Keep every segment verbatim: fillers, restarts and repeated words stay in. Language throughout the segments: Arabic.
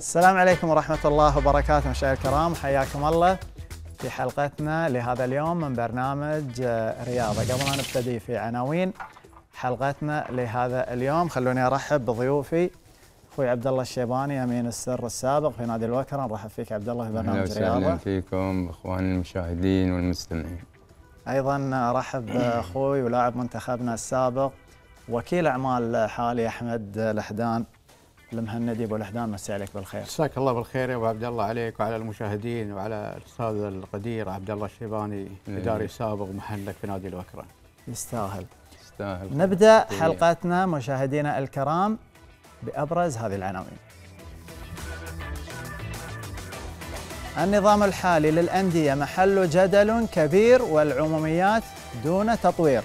السلام عليكم ورحمة الله وبركاته مشاهدينا الكرام، حياكم الله في حلقتنا لهذا اليوم من برنامج رياضة. قبل أن نبتدي في عناوين حلقتنا لهذا اليوم خلوني أرحب بضيوفي أخوي عبد الله الشيباني أمين السر السابق في نادي الوكرة. نرحب فيك عبد الله في برنامج رياضة. أهلا فيكم إخوان المشاهدين والمستمعين. أيضا أرحب بأخوي ولاعب منتخبنا السابق وكيل أعمال حالي أحمد لحدان المهندي. ابو لحدان مسي عليك بالخير. مساك الله بالخير يا ابو عبد الله، عليك وعلى المشاهدين وعلى الاستاذ القدير عبد الله الشيباني اداري سابق محلك في نادي الوكرة. يستاهل. يستاهل. نبدا حلقتنا مشاهدينا الكرام بابرز هذه العناوين. النظام الحالي للانديه محل جدل كبير والعموميات دون تطوير.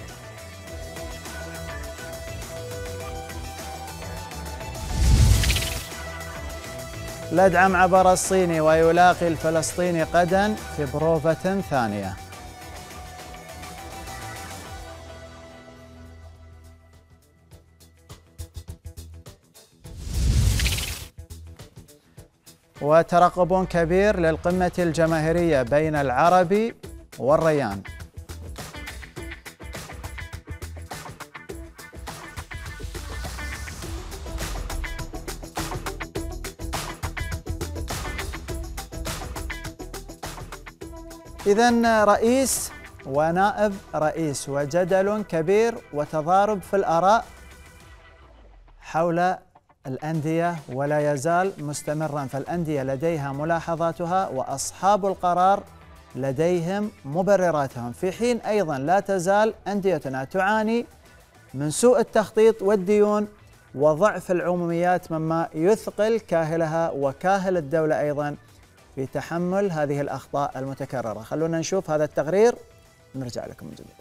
الأدعم عبر الصيني ويلاقي الفلسطيني غدا في بروفة ثانية. وترقب كبير للقمة الجماهيرية بين العربي والريان. إذن رئيس ونائب رئيس وجدل كبير وتضارب في الآراء حول الأندية ولا يزال مستمرا، فالأندية لديها ملاحظاتها وأصحاب القرار لديهم مبرراتهم، في حين أيضا لا تزال أنديتنا تعاني من سوء التخطيط والديون وضعف العموميات مما يثقل كاهلها وكاهل الدولة أيضا في تحمل هذه الأخطاء المتكررة. خلونا نشوف هذا التقرير ونرجع لكم من جديد.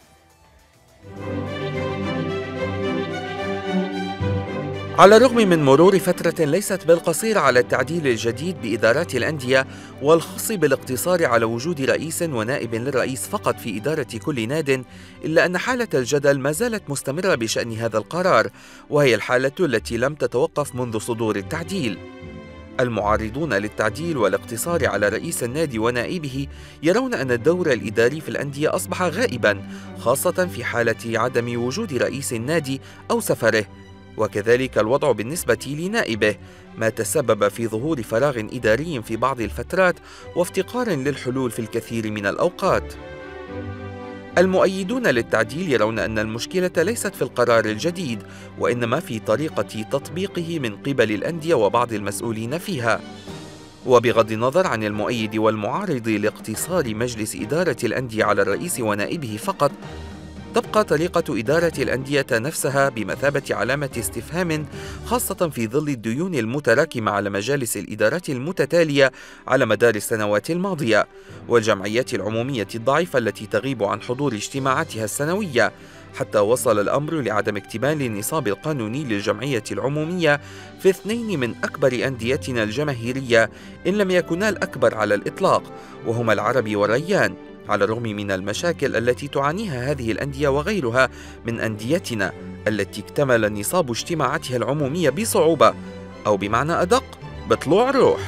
على الرغم من مرور فترة ليست بالقصيرة على التعديل الجديد بإدارات الأندية والخاص بالاقتصار على وجود رئيس ونائب للرئيس فقط في إدارة كل ناد، إلا أن حالة الجدل ما زالت مستمرة بشأن هذا القرار، وهي الحالة التي لم تتوقف منذ صدور التعديل. المعارضون للتعديل والاقتصار على رئيس النادي ونائبه يرون أن الدور الإداري في الأندية أصبح غائباً، خاصة في حالة عدم وجود رئيس النادي أو سفره، وكذلك الوضع بالنسبة لنائبه، ما تسبب في ظهور فراغ إداري في بعض الفترات وافتقار للحلول في الكثير من الأوقات. المؤيدون للتعديل يرون أن المشكلة ليست في القرار الجديد، وإنما في طريقة تطبيقه من قبل الأندية وبعض المسؤولين فيها. وبغض النظر عن المؤيد والمعارض لاقتصار مجلس إدارة الأندية على الرئيس ونائبه فقط، تبقى طريقة إدارة الأندية نفسها بمثابة علامة استفهام، خاصة في ظل الديون المتراكمة على مجالس الإدارات المتتالية على مدار السنوات الماضية، والجمعيات العمومية الضعيفة التي تغيب عن حضور اجتماعاتها السنوية، حتى وصل الأمر لعدم اكتمال النصاب القانوني للجمعية العمومية في اثنين من أكبر أنديتنا الجماهيرية إن لم يكونا الأكبر على الإطلاق، وهما العربي والريان، على الرغم من المشاكل التي تعانيها هذه الأندية وغيرها من أنديتنا التي اكتمل نصاب اجتماعاتها العمومية بصعوبة، أو بمعنى أدق بطلوع روح.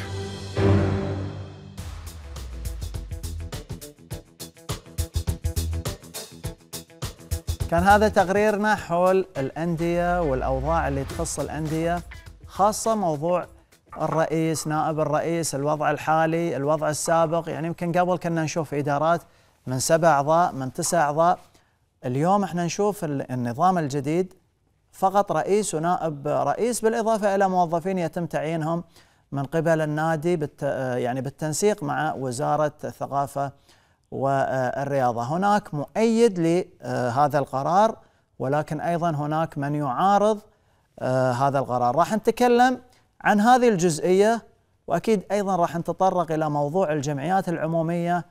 كان هذا تقريرنا حول الأندية والأوضاع اللي تخص الأندية، خاصة موضوع الرئيس، نائب الرئيس، الوضع الحالي، الوضع السابق. يعني يمكن قبل كنا نشوف إدارات من سبع أعضاء من تسع أعضاء، اليوم احنا نشوف النظام الجديد فقط رئيس ونائب رئيس، بالإضافة إلى موظفين يتم تعيينهم من قبل النادي بالت يعني بالتنسيق مع وزارة الثقافة والرياضة. هناك مؤيد لهذا القرار، ولكن أيضا هناك من يعارض هذا القرار. راح نتكلم عن هذه الجزئية، وأكيد أيضا راح نتطرق إلى موضوع الجمعيات العمومية،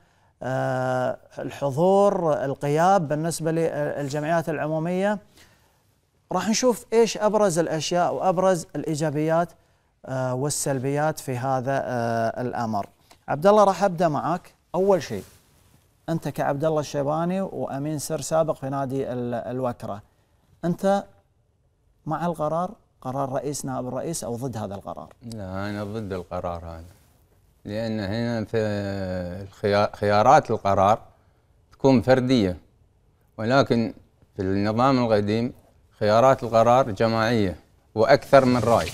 الحضور، الغياب بالنسبة للجمعيات العمومية. راح نشوف إيش أبرز الأشياء وأبرز الإيجابيات والسلبيات في هذا الأمر. عبد الله راح أبدأ معك. أول شيء، أنت كعبد الله الشيباني وأمين سر سابق في نادي الوكرة، أنت مع القرار قرار رئيس نائب الرئيس أو ضد هذا القرار؟ لا أنا ضد القرار هذا، لأن هنا في الخيار خيارات القرار تكون فردية، ولكن في النظام القديم خيارات القرار جماعية وأكثر من رأي.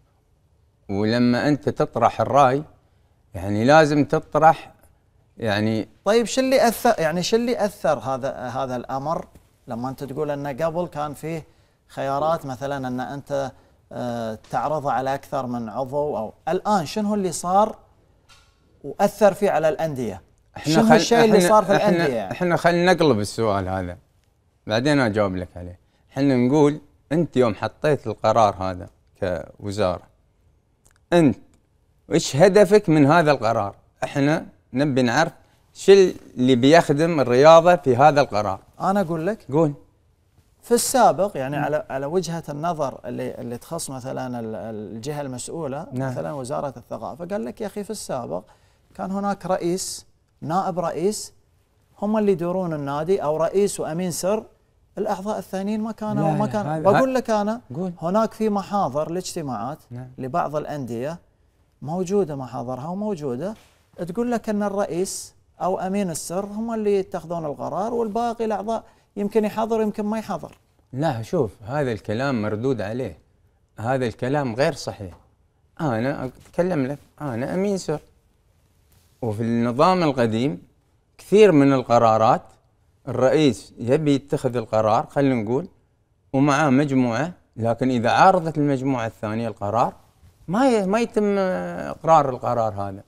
ولما أنت تطرح الرأي يعني لازم تطرح يعني. طيب شو اللي أثر يعني شو اللي أثر هذا هذا الأمر لما أنت تقول أن قبل كان فيه خيارات مثلا أن أنت آه تعرضها على أكثر من عضو، أو الآن شنو اللي صار وأثر فيه على الأندية؟ شنو خل... الشيء اللي صار في الأندية؟ احنا, يعني؟ احنا خلينا نقلب السؤال هذا بعدين أجاوب لك عليه. احنا نقول أنت يوم حطيت القرار هذا كوزارة، أنت وإيش هدفك من هذا القرار؟ احنا نبي نعرف شو اللي بيخدم الرياضة في هذا القرار. أنا أقول لك قول. في السابق يعني م. على على وجهة النظر اللي اللي تخص مثلا الجهة المسؤولة، نعم. مثلا وزارة الثقافة، قال لك يا أخي في السابق كان هناك رئيس نائب رئيس هم اللي يدورون النادي، أو رئيس وأمين سر، الأعضاء الثانيين ما كانوا ما كان. بقول لك أنا قول. هناك في محاضر الاجتماعات، نعم. لبعض الأندية موجودة محاضرها وموجودة تقول لك أن الرئيس أو أمين السر هم اللي يتخذون القرار والباقي الأعضاء يمكن يحضر يمكن ما يحضر. لا شوف، هذا الكلام مردود عليه، هذا الكلام غير صحيح. أنا أتكلم لك، أنا أمين سر، وفي النظام القديم كثير من القرارات الرئيس يبي يتخذ القرار خلينا نقول ومعاه مجموعة، لكن إذا عارضت المجموعة الثانية القرار ما ما يتم إقرار القرار هذا.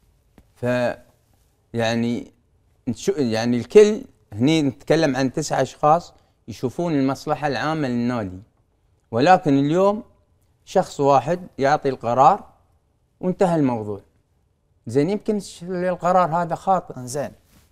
ف يعني يعني الكل هني نتكلم عن تسعة أشخاص يشوفون المصلحة العامة للنادي، ولكن اليوم شخص واحد يعطي القرار وانتهى الموضوع. زين يمكن القرار هذا خاطئ. زين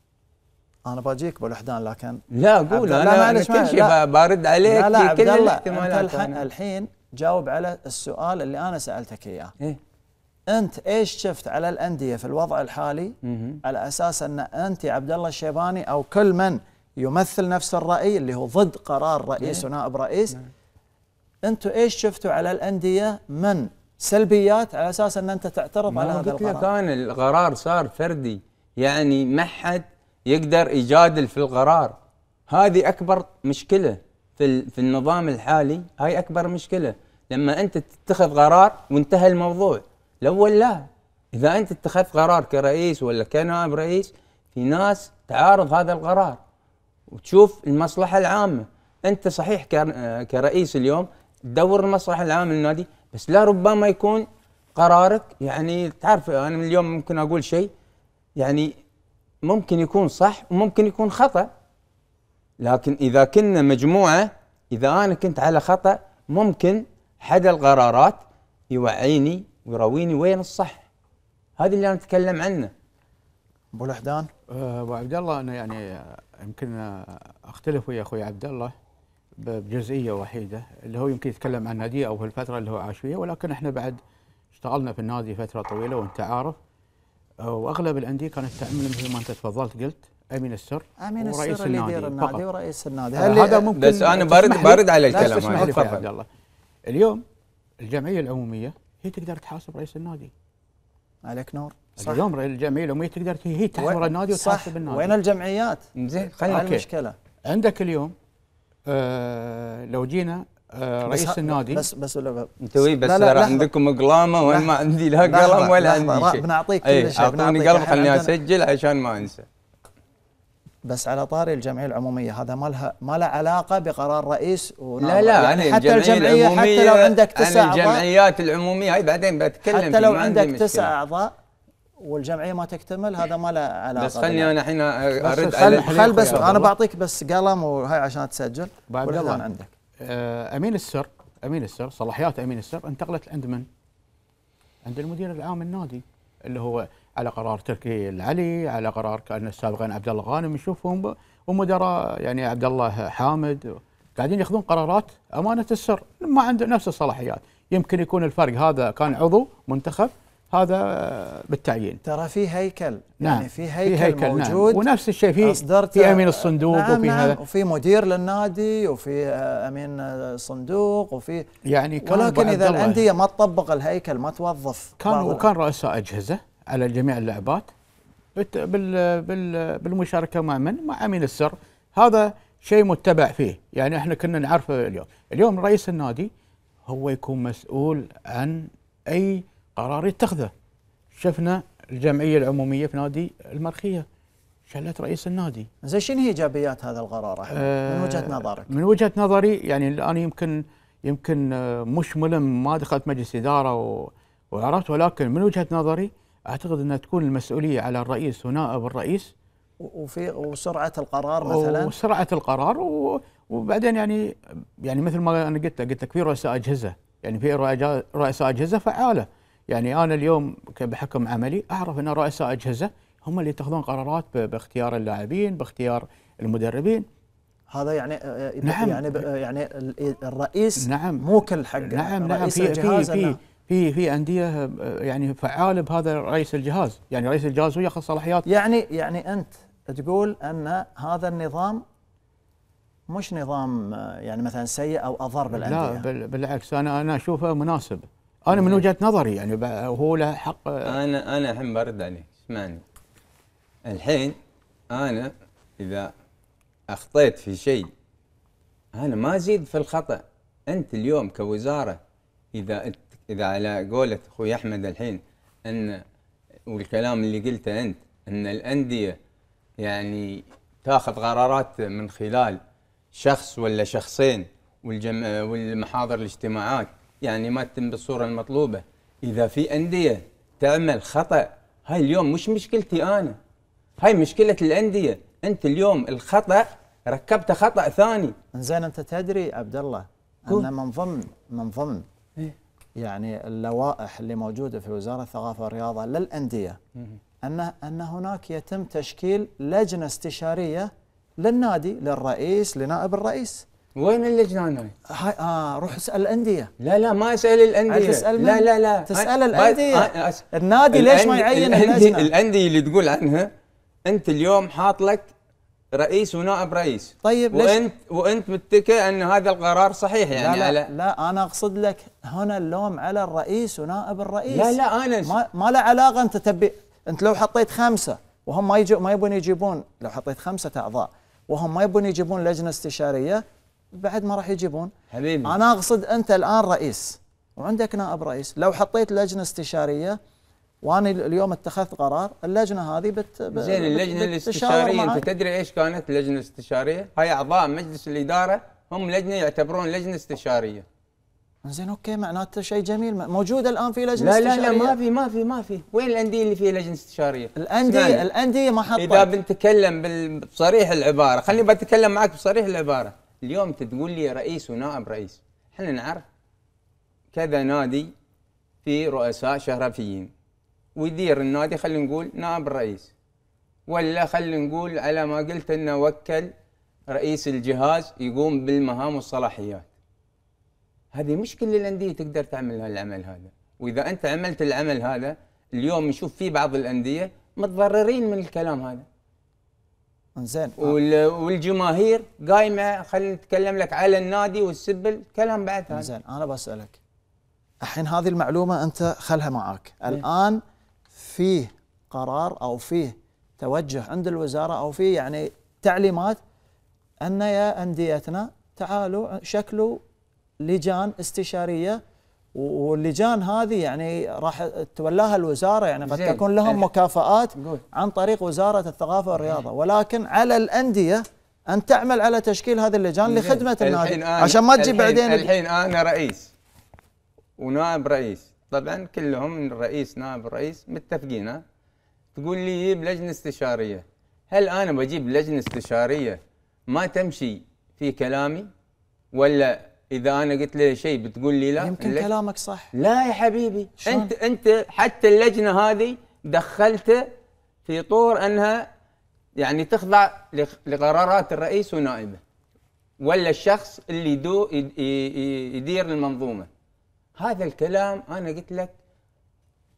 أنا باجيك أبو الوحدان، لكن لا قول أنا, أنا كل شيء بارد عليك. لا لا في كل الاحتمالات. أنت الحين جاوب على السؤال اللي أنا سألتك إياه. إيه؟ أنت إيش شفت على الأندية في الوضع الحالي مم. على أساس أن أنت يا عبد الله الشيباني أو كل من يمثل نفس الرأي اللي هو ضد قرار رئيس إيه؟ ونائب رئيس، نعم. أنتوا إيش شفتوا على الأندية من سلبيات على أساس أن أنت تعترض على هذا القرار؟ كان القرار صار فردي، يعني ما حد يقدر يجادل في القرار. هذه أكبر مشكلة في في النظام الحالي، هاي أكبر مشكلة لما أنت تتخذ قرار وانتهى الموضوع. الأول لا، إذا أنت اتخذت قرار كرئيس ولا كنائب رئيس، في ناس تعارض هذا القرار وتشوف المصلحة العامة. أنت صحيح كرئيس اليوم تدور المصلحة العامة للنادي، بس لا ربما يكون قرارك يعني تعرف أنا من اليوم ممكن أقول شيء يعني ممكن يكون صح وممكن يكون خطأ، لكن إذا كنا مجموعة، إذا أنا كنت على خطأ ممكن حد القرارات يوعيني ويراويني وين الصح. هذا اللي أنا أتكلم عنه. أبو الوحدان. أبو عبد الله أنا يعني يمكن أختلف ويا أخوي عبد الله بجزئية وحيدة، اللي هو يمكن يتكلم عن نادي أو في الفترة اللي هو عاش فيها، ولكن إحنا بعد اشتغلنا في النادي فترة طويلة وأنت عارف، واغلب الانديه كانت تعمل مثل ما انت تفضلت قلت امين السر امين ورئيس السر اللي يدير النادي ورئيس النادي. هذا ممكن، بس انا بارد بارد على الكلام هذا. تفضل. الله اليوم الجمعيه العموميه هي تقدر تحاسب رئيس النادي. عليك نور. صح. اليوم الجمعيه العموميه تقدر هي تحضر النادي وتحاسب النادي. وين الجمعيات؟ زين خلينا المشكله عندك اليوم. آه لو جينا آه رئيس النادي بس بس انت وي بس ترى عندكم قلامه وانا ما عندي لا قلم ولا عندي شيء. بنعطيك كل شيء. اعطوني قلم خليني اسجل عشان ما انسى. بس على طاري الجمعيه العموميه هذا ما لها ما له علاقه بقرار رئيس لا لا يعني حتى الجمعيه حتى لو عندك تسع اعضاء. الجمعيات العموميه هاي بعدين بتكلم حتى لو عندك تسع اعضاء والجمعيه ما تكتمل هذا ما له علاقه. بس خلني انا الحين ارد على خل بس انا بعطيك بس قلم وهاي عشان تسجل. والان عندك امين السر. امين السر صلاحيات امين السر انتقلت عند من؟ عند المدير العام النادي اللي هو على قرار تركي العلي، على قرار كان سابقا عبد الله غانم نشوفهم ومدراء يعني عبد الله حامد قاعدين ياخذون قرارات امانه السر ما عنده نفس الصلاحيات. يمكن يكون الفرق هذا كان عضو منتخب هذا بالتعيين. ترى في هيكل، نعم يعني في هيكل, في هيكل موجود. نعم. ونفس الشيء في في امين الصندوق، نعم وفي نعم هذا، وفي مدير للنادي، وفي امين صندوق، وفي يعني كان ولكن اذا الانديه ما تطبق الهيكل، ما توظف كان وكان رؤساء اجهزه على جميع اللعبات بال بال بالمشاركه مع من؟ مع امين السر. هذا شيء متبع فيه، يعني احنا كنا نعرفه. اليوم اليوم رئيس النادي هو يكون مسؤول عن اي قرار يتخذه. شفنا الجمعيه العموميه في نادي المرخيه شلت رئيس النادي. زين، شنو هي ايجابيات هذا القرار احمد آه من وجهه نظرك؟ من وجهه نظري يعني الان يمكن يمكن مش ملم، ما دخلت مجلس اداره و وعرفت، ولكن من وجهه نظري اعتقد انها تكون المسؤوليه على الرئيس ونائب الرئيس، وفي وسرعه القرار مثلا، وسرعه القرار و وبعدين يعني يعني مثل ما انا قلت قلت لك في رؤساء اجهزه، يعني في رؤساء اجهزه فعاله. يعني انا اليوم بحكم عملي اعرف ان رؤساء اجهزه هم اللي يتخذون قرارات باختيار اللاعبين، باختيار المدربين. هذا يعني نعم يعني يعني الرئيس نعم موكل حق نعم نعم في في في في في انديه يعني فعال بهذا رئيس الجهاز، يعني رئيس الجهاز هو ياخذ صلاحيات. يعني يعني انت تقول ان هذا النظام مش نظام يعني مثلا سيء او اضر بالانديه؟ لا بالعكس، انا انا اشوفه مناسب. انا من وجهه نظري يعني هو له حق. انا انا الحين برد عليك، اسمعني. الحين انا اذا اخطيت في شيء انا ما ازيد في الخطا. انت اليوم كوزاره اذا اذا على قولة اخوي احمد الحين ان والكلام اللي قلته انت ان الانديه يعني تاخذ قرارات من خلال شخص ولا شخصين والجم... والمحاضر الاجتماعات يعني ما تتم بالصوره المطلوبه. اذا في انديه تعمل خطا، هاي اليوم مش مشكلتي انا، هاي مشكله الانديه. انت اليوم الخطا ركبت خطا ثاني. زين، انت تدري عبد الله ان من ضمن من ضمن يعني اللوائح اللي موجوده في وزاره الثقافه والرياضه للانديه ان ان هناك يتم تشكيل لجنه استشاريه للنادي، للرئيس، لنائب الرئيس. وين اللجنه هاي؟ هاي اه روح اسال الانديه. لا لا ما اسال الانديه. تسأل لا لا لا تسال الانديه. النادي ليش ما يعين اللجنه؟ الانديه اللي تقول عنها انت اليوم حاط لك رئيس ونائب رئيس. طيب وانت وانت متكئ ان هذا القرار صحيح يعني. لا لا, على لا انا اقصد لك هنا اللوم على الرئيس ونائب الرئيس. لا لا انا ما, ما له علاقه. انت تبي انت لو حطيت خمسه وهم ما يجوا ما يبون يجيبون، لو حطيت خمسه اعضاء وهم ما يبون يجيبون لجنه استشاريه بعد ما راح يجيبون. حبيبي انا اقصد انت الان رئيس وعندك نائب رئيس، لو حطيت لجنه استشاريه وانا اليوم اتخذت قرار، اللجنه هذه بت زين اللجنه الاستشاريه انت تدري ايش كانت اللجنه الاستشاريه؟ هاي اعضاء مجلس الاداره هم لجنه يعتبرون لجنه استشاريه. زين اوكي، معناته شيء جميل موجود الان في لجنه لا استشاريه. لا لا ما في ما في ما في. وين الانديه اللي فيها لجنه استشاريه؟ الانديه الانديه ما حطت. اذا بنتكلم بصريح العباره، خليني بتكلم معك بصريح العباره. اليوم تقول لي رئيس ونائب رئيس، احنا نعرف كذا نادي في رؤساء شرفيين ويدير النادي، خلينا نقول نائب الرئيس، ولا خلينا نقول على ما قلت انه وكل رئيس الجهاز يقوم بالمهام والصلاحيات. هذه مش كل الانديه تقدر تعمل هالعمل هذا. واذا انت عملت العمل هذا اليوم نشوف في بعض الانديه متضررين من الكلام هذا. زين والجماهير قايمه. خلينا نتكلم لك على النادي والسبل كلام بعد هذا. زين انا بسالك الحين هذه المعلومه انت خلها معك. الان فيه قرار او فيه توجه عند الوزاره او فيه يعني تعليمات ان يا انديتنا تعالوا شكلوا لجان استشاريه، واللجان هذه يعني راح تولاها الوزاره، يعني قد تكون لهم مكافآت عن طريق وزاره الثقافه والرياضه، ولكن على الانديه ان تعمل على تشكيل هذه اللجان لخدمه النادي عشان ما تجي بعدين. الحين انا رئيس ونائب رئيس، طبعا كلهم الرئيس نائب الرئيس متفقين. ها تقول لي جيب لجنه استشاريه، هل انا بجيب لجنه استشاريه ما تمشي في كلامي؟ ولا اذا انا قلت له شيء بتقول لي لا؟ يمكن كلامك صح. لا يا حبيبي شون؟ انت انت حتى اللجنه هذه دخلته في طور انها يعني تخضع لقرارات الرئيس ونائبه ولا الشخص اللي يدو يدير المنظومه. هذا الكلام انا قلت لك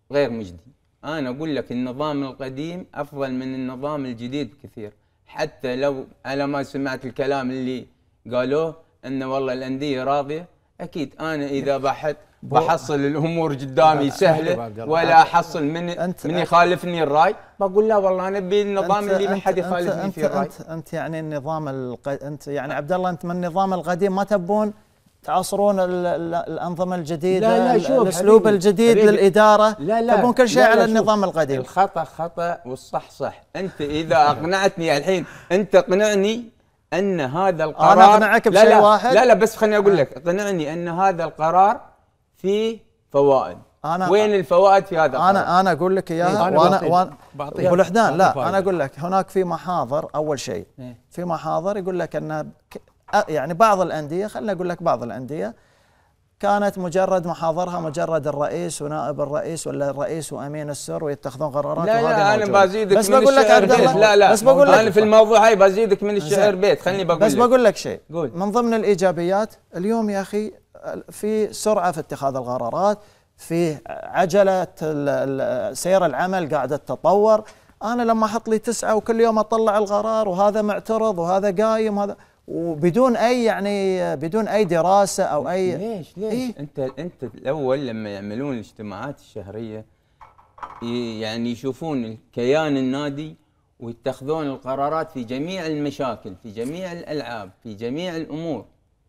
غير مجدي. انا اقول لك النظام القديم افضل من النظام الجديد بكثير، حتى لو على ما سمعت الكلام اللي قالوه انه والله الانديه راضيه. اكيد انا اذا بحث بحصل الامور قدامي سهله ولا احصل من من يخالفني الراي بقول لا والله انا ابي النظام اللي ما حد يخالفني فيه الراي. انت انت يعني النظام الق... انت يعني عبد الله انت من النظام القديم ما تبون تعصرون ال... ال... الانظمه الجديده، لا لا شوف الاسلوب حبيبي الجديد حبيبي للاداره، لا لا تبون كل شيء لا لا على النظام القديم. الخطا خطا والصح صح. انت اذا اقنعتني الحين انت اقنعني ان هذا القرار، انا اقنعك بشيء لا لا واحد. لا لا بس خليني اقول لك، اقنعني ان هذا القرار فيه فوائد. أنا وين الفوائد في هذا القرار؟ انا انا اقول لك اياها. وانا وانا ابو لحدان لا انا اقول لك هناك في محاضر. اول شيء في محاضر يقول لك ان يعني بعض الانديه، خليني اقول لك بعض الانديه كانت مجرد محاضرها مجرد الرئيس ونائب الرئيس ولا الرئيس وامين السر ويتخذون قرارات. لا لا انا بزيدك بس من بقول لك الشعر بيت. لا لا بس بقول لك انا في الموضوع هاي بزيدك من الشعر بيت. خليني بقول بس لك بقول لك شيء قول. من ضمن الايجابيات اليوم يا اخي في سرعه في اتخاذ القرارات، في عجله سير العمل قاعده تتطور. انا لما احط لي تسعه وكل يوم اطلع القرار وهذا معترض وهذا قايم وهذا وبدون اي يعني بدون اي دراسه او اي ليش ليش إيه؟ انت انت الاول لما يعملون الاجتماعات الشهريه يعني يشوفون كيان النادي ويتخذون القرارات في جميع المشاكل، في جميع الالعاب، في جميع الامور.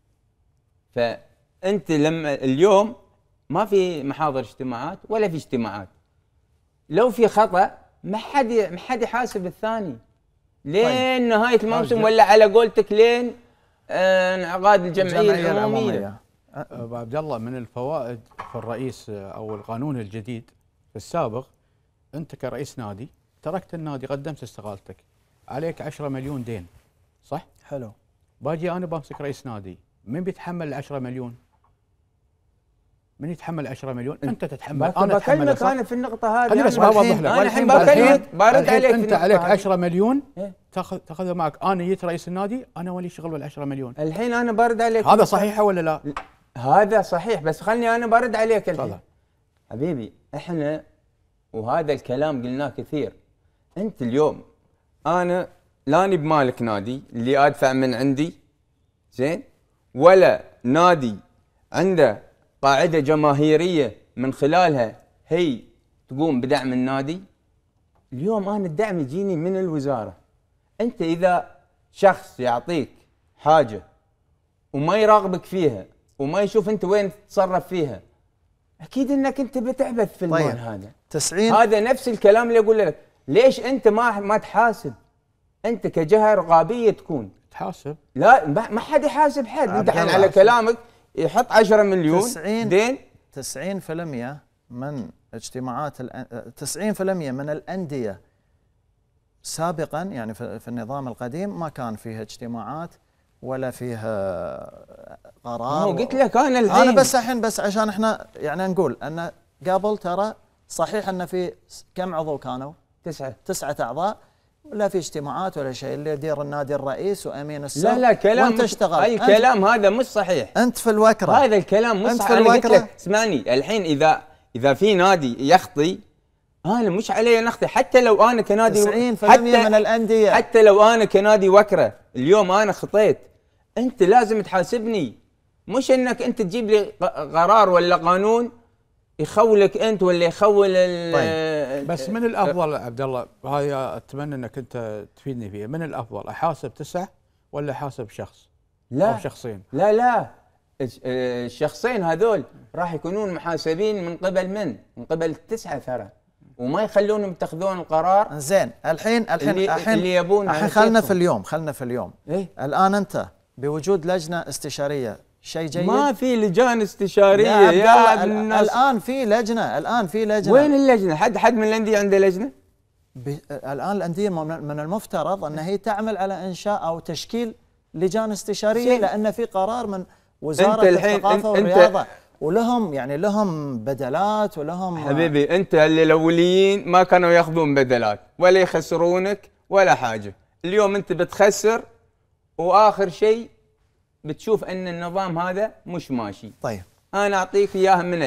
فانت لما اليوم ما في محاضر اجتماعات ولا في اجتماعات، لو في خطا ما حد ما حد يحاسب الثاني لين طيب. نهايه الموسم ولا على قولتك لين انعقاد الجمعيه العموميه. ابو عبد الله من الفوائد في الرئيس او القانون الجديد في السابق، انت كرئيس نادي تركت النادي قدمت استقالتك، عليك عشرة مليون دين صح؟ حلو. باجي انا بمسك رئيس نادي، من بيتحمل ال عشرة مليون؟ من يتحمل عشرة مليون؟ انت تتحمل. انا اتحمل. انا في النقطه هذه انا بس بوضح لك. انا الحين بكلمك بارد عليك. انت عليك عشرة مليون تاخذ تاخذها معك. انا جيت رئيس النادي انا ولي شغل بال عشرة مليون. الحين انا بارد عليك. هذا صحيح ولا لا؟ هذا صحيح بس خلني انا بارد عليك الحين. حبيبي احنا وهذا الكلام قلناه كثير. انت اليوم انا لاني بمالك نادي اللي ادفع من عندي زين، ولا نادي عنده قاعدة جماهيرية من خلالها هي تقوم بدعم النادي. اليوم أنا الدعم يجيني من الوزارة. أنت إذا شخص يعطيك حاجة وما يراقبك فيها وما يشوف أنت وين تتصرف فيها، أكيد أنك أنت بتعبث في المال. طيب. هذا تسعين هذا نفس الكلام اللي أقول لك. ليش أنت ما ما تحاسب؟ أنت كجهة رقابية تكون تحاسب. لا ما حد يحاسب حد. أنت الحين على كلامك يحط عشرة مليون دين. تسعين بالمئة من اجتماعات تسعين بالمئة من الأندية سابقا يعني في النظام القديم ما كان فيها اجتماعات ولا فيها قرار. مو قلت لك انا الحين انا بس الحين بس عشان احنا يعني نقول ان قبل ترى صحيح ان في كم عضو كانوا؟ تسعة تسعة اعضاء، لا في اجتماعات ولا شيء، اللي يدير النادي الرئيس وامين السر. لا لا كلام وانت اشتغل. اي كلام هذا مش صحيح. انت في الوكره. هذا الكلام مش صحيح. انا قلت لك اسمعني الحين اذا اذا في نادي يخطي انا مش علي نخطي. حتى لو انا كنادي تسعين بالمئة من الانديه، حتى لو انا كنادي وكره اليوم انا خطيت انت لازم تحاسبني. مش انك انت تجيب لي قرار ولا قانون يخولك انت ولا يخول ال طيب. بس من الافضل عبد الله، هاي اتمنى انك انت تفيدني فيها، من الافضل احاسب تسعه ولا احاسب شخص؟ لا او شخصين. لا لا الشخصين هذول راح يكونون محاسبين من قبل من؟ من قبل التسعه ترى، وما يخلونهم يتخذون القرار. زين الحين الحين اللي, الحين اللي يبون. الحين خلنا في اليوم خلنا في اليوم إيه؟ الان انت بوجود لجنه استشاريه شيء جيد. ما في لجان استشاريه يا, يا ابن الناس. الان في لجنه الان في لجنه. وين اللجنه؟ حد حد من الانديه عنده لجنه؟ الان الانديه من المفترض ان هي تعمل على انشاء او تشكيل لجان استشاريه، لان في قرار من وزاره الثقافه والرياضه ولهم يعني لهم بدلات ولهم. حبيبي انت اللي الاوليين ما كانوا ياخذون بدلات ولا يخسرونك ولا حاجه. اليوم انت بتخسر واخر شيء بتشوف ان النظام هذا مش ماشي. طيب انا اعطيك اياها من الحين.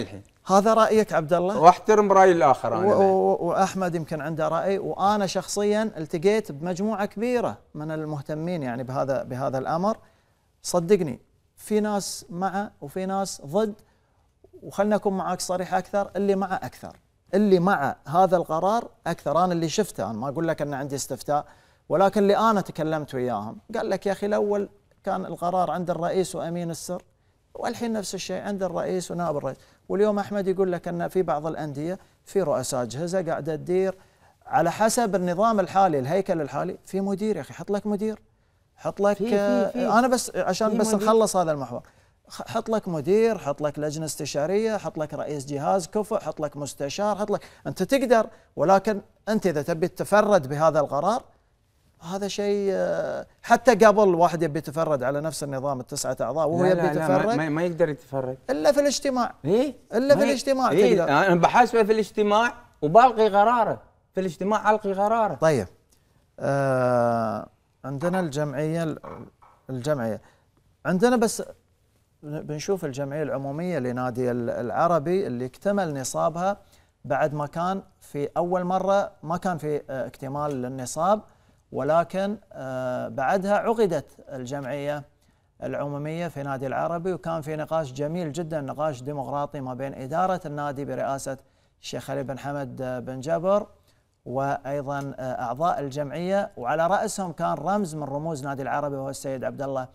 هذا رايك عبد الله، واحترم راي الاخر انا. واحمد يمكن عنده راي، وانا شخصيا التقيت بمجموعه كبيره من المهتمين يعني بهذا بهذا الامر. صدقني في ناس مع وفي ناس ضد، وخلنا اكون معاك صريح اكثر، اللي مع اكثر، اللي مع هذا القرار اكثر. انا اللي شفته، انا ما اقول لك ان عندي استفتاء، ولكن اللي انا تكلمت وياهم قال لك يا اخي الاول كان القرار عند الرئيس وامين السر، والحين نفس الشيء عند الرئيس ونائب الرئيس. واليوم احمد يقول لك ان في بعض الانديه في رؤساء اجهزه قاعده تدير على حسب النظام الحالي، الهيكل الحالي، في مدير. يا اخي حط لك مدير، حط لك في في في انا بس عشان بس مدير. نخلص هذا المحور، حط لك مدير، حط لك لجنه استشاريه، حط لك رئيس جهاز كفء، حط لك مستشار، حط لك، انت تقدر. ولكن انت اذا تبي تتفرد بهذا القرار، هذا شيء حتى قبل واحد يبي يتفرد على نفس النظام التسعه اعضاء وهو يبي يتفرد ما, ما يقدر يتفرد الا في الاجتماع. إيه؟ الا في الاجتماع إيه؟ تقدر. انا بحاسبه في الاجتماع وبلغي قراره في الاجتماع، القي قراره. طيب آه عندنا الجمعيه الجمعيه عندنا بس بنشوف الجمعيه العموميه لنادي العربي اللي اكتمل نصابها بعد ما كان في اول مره ما كان في اكتمال للنصاب، ولكن بعدها عقدت الجمعية العمومية في نادي العربي، وكان في نقاش جميل جدا، نقاش ديمقراطي ما بين إدارة النادي برئاسة الشيخ علي بن حمد بن جبر وأيضا أعضاء الجمعية، وعلى رأسهم كان رمز من رموز نادي العربي وهو السيد عبد الله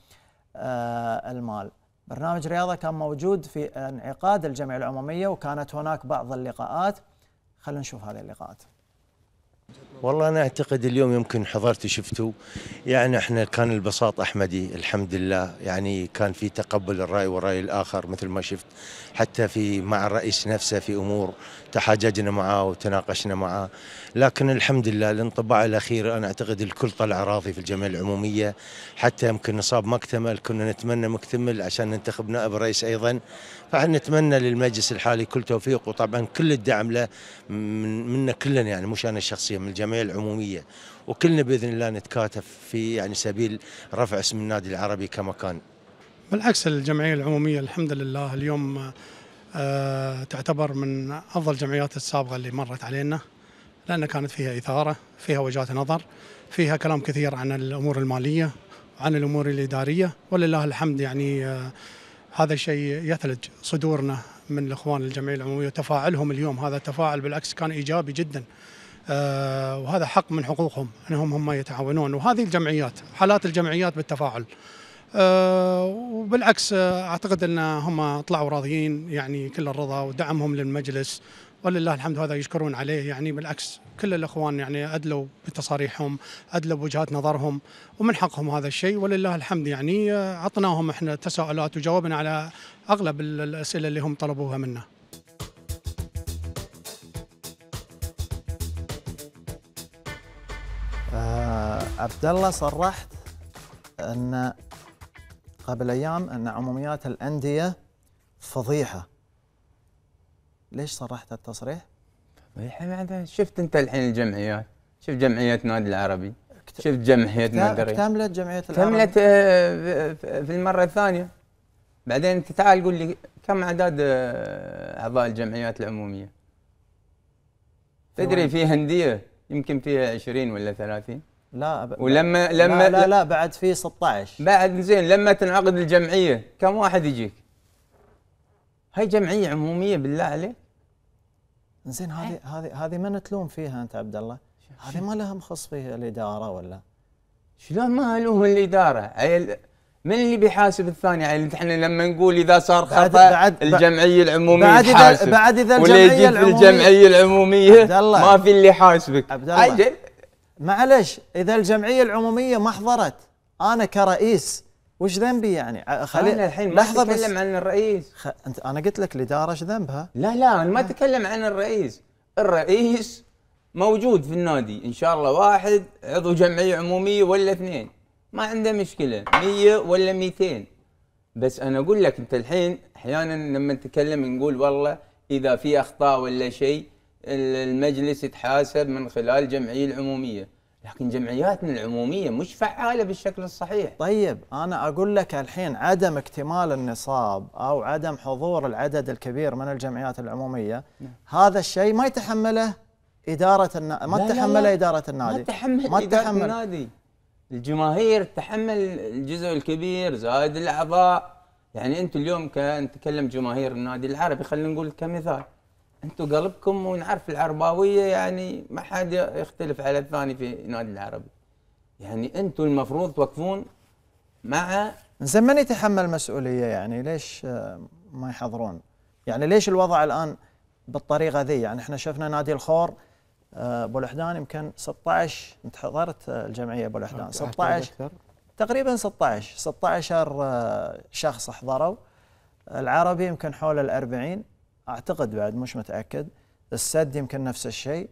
المال. برنامج رياضة كان موجود في انعقاد الجمعية العمومية، وكانت هناك بعض اللقاءات. خلينا نشوف هذه اللقاءات. والله أنا أعتقد اليوم يمكن حضرت شفتوا، يعني احنا كان البساط أحمدي الحمد لله، يعني كان في تقبل الرأي والرأي الآخر مثل ما شفت، حتى في مع الرئيس نفسه في أمور تحاججنا معه وتناقشنا معه، لكن الحمد لله الانطباع الأخير أنا أعتقد الكل طلع راضي في الجمعية العمومية، حتى يمكن نصاب ما اكتمل، كنا نتمنى مكتمل عشان ننتخب نائب الرئيس أيضا، فنتمنى للمجلس الحالي كل توفيق، وطبعا كل الدعم له من منا كلنا، يعني مش أنا الشخصية، من الجمعية العمومية، وكلنا بإذن الله نتكاتف في يعني سبيل رفع اسم النادي العربي كما كان. بالعكس الجمعية العمومية الحمد لله اليوم آه تعتبر من أفضل الجمعيات السابقة اللي مرت علينا، لأن كانت فيها إثارة، فيها وجهات نظر، فيها كلام كثير عن الأمور المالية وعن الأمور الإدارية، ولله الحمد. يعني آه هذا الشيء يثلج صدورنا من الإخوان الجمعية العمومية، وتفاعلهم اليوم هذا التفاعل بالعكس كان إيجابي جدا، آه وهذا حق من حقوقهم أنهم هم يتعاونون، وهذه الجمعيات حالات الجمعيات بالتفاعل، آه وبالعكس آه أعتقد أن هم طلعوا راضيين، يعني كل الرضا ودعمهم للمجلس ولله الحمد، هذا يشكرون عليه. يعني بالعكس كل الإخوان يعني أدلوا بتصاريحهم، أدلوا بوجهات نظرهم، ومن حقهم هذا الشيء ولله الحمد. يعني عطناهم احنا تساؤلات وجاوبنا على أغلب الأسئلة اللي هم طلبوها منا. آه عبد الله، صرحت أن قبل أيام أن عموميات الأندية فضيحة، ليش صرحت التصريح؟ فضيحة؟ شفت أنت الحين الجمعيات، شوف جمعية نادي العربي، شفت جمعية نادي الرياض، اكتملت جمعية العربي، كملت في المرة الثانية. بعدين أنت تعال قول لي كم أعداد أعضاء الجمعيات العمومية؟ تدري في أندية يمكن فيها عشرين ولا ثلاثين. لا ب... ولما لما لا لا, لا بعد في ستة عشر بعد. زين لما تنعقد الجمعية كم واحد يجيك؟ هاي جمعية عمومية بالله عليك. زين هذه هذه هذه من تلوم فيها أنت عبد الله؟ هذه ما لها مخص فيها الإدارة ولا؟ شلون ما لهم الإدارة؟ عيل من اللي بيحاسب الثاني؟ عيل احنا لما نقول إذا صار خطأ الجمعية العمومية بعد تحاسب، بعد إذا الجمعية العمومية في الجمعية العمومية ما في اللي يحاسبك. عبد الله معلش، إذا الجمعية العمومية ما حضرت أنا كرئيس وش ذنبي يعني؟ خلي أنا الحين ما أتكلم عن الرئيس. خ... أنت أنا قلت لك الإدارة إيش ذنبها؟ لا لا أنا ما أتكلم عن الرئيس. الرئيس موجود في النادي إن شاء الله، واحد عضو جمعية عمومية ولا اثنين ما عنده مشكلة، مية ولا ميتين. بس أنا أقول لك أنت الحين أحيانا لما نتكلم نقول والله إذا في أخطاء ولا شيء المجلس يتحاسب من خلال الجمعية العمومية. لكن جمعياتنا العموميه مش فعاله بالشكل الصحيح. طيب انا اقول لك الحين عدم اكتمال النصاب او عدم حضور العدد الكبير من الجمعيات العموميه، نعم. هذا الشيء ما يتحمله اداره النا... ما لا تتحمله لا لا. اداره النادي، ما تحمل ما اداره تتحمل. النادي. الجماهير تحمل الجزء الكبير زائد الاعضاء. يعني انتم اليوم كنتكلم جماهير النادي العربي، خلينا نقول كمثال، انتم قلبكم ونعرف العرباويه يعني ما حد يختلف على الثاني في النادي العربي. يعني انتم المفروض توقفون مع زين من يتحمل مسؤوليه؟ يعني ليش ما يحضرون؟ يعني ليش الوضع الان بالطريقه ذي؟ يعني احنا شفنا نادي الخور ابو الوحدان يمكن ستة عشر، انت حضرت الجمعيه ابو الوحدان ستة عشر تقريبا ستة عشر ستة عشر شخص حضروا. العربي يمكن حول الأربعين اعتقد، بعد مش متاكد. السد يمكن نفس الشيء.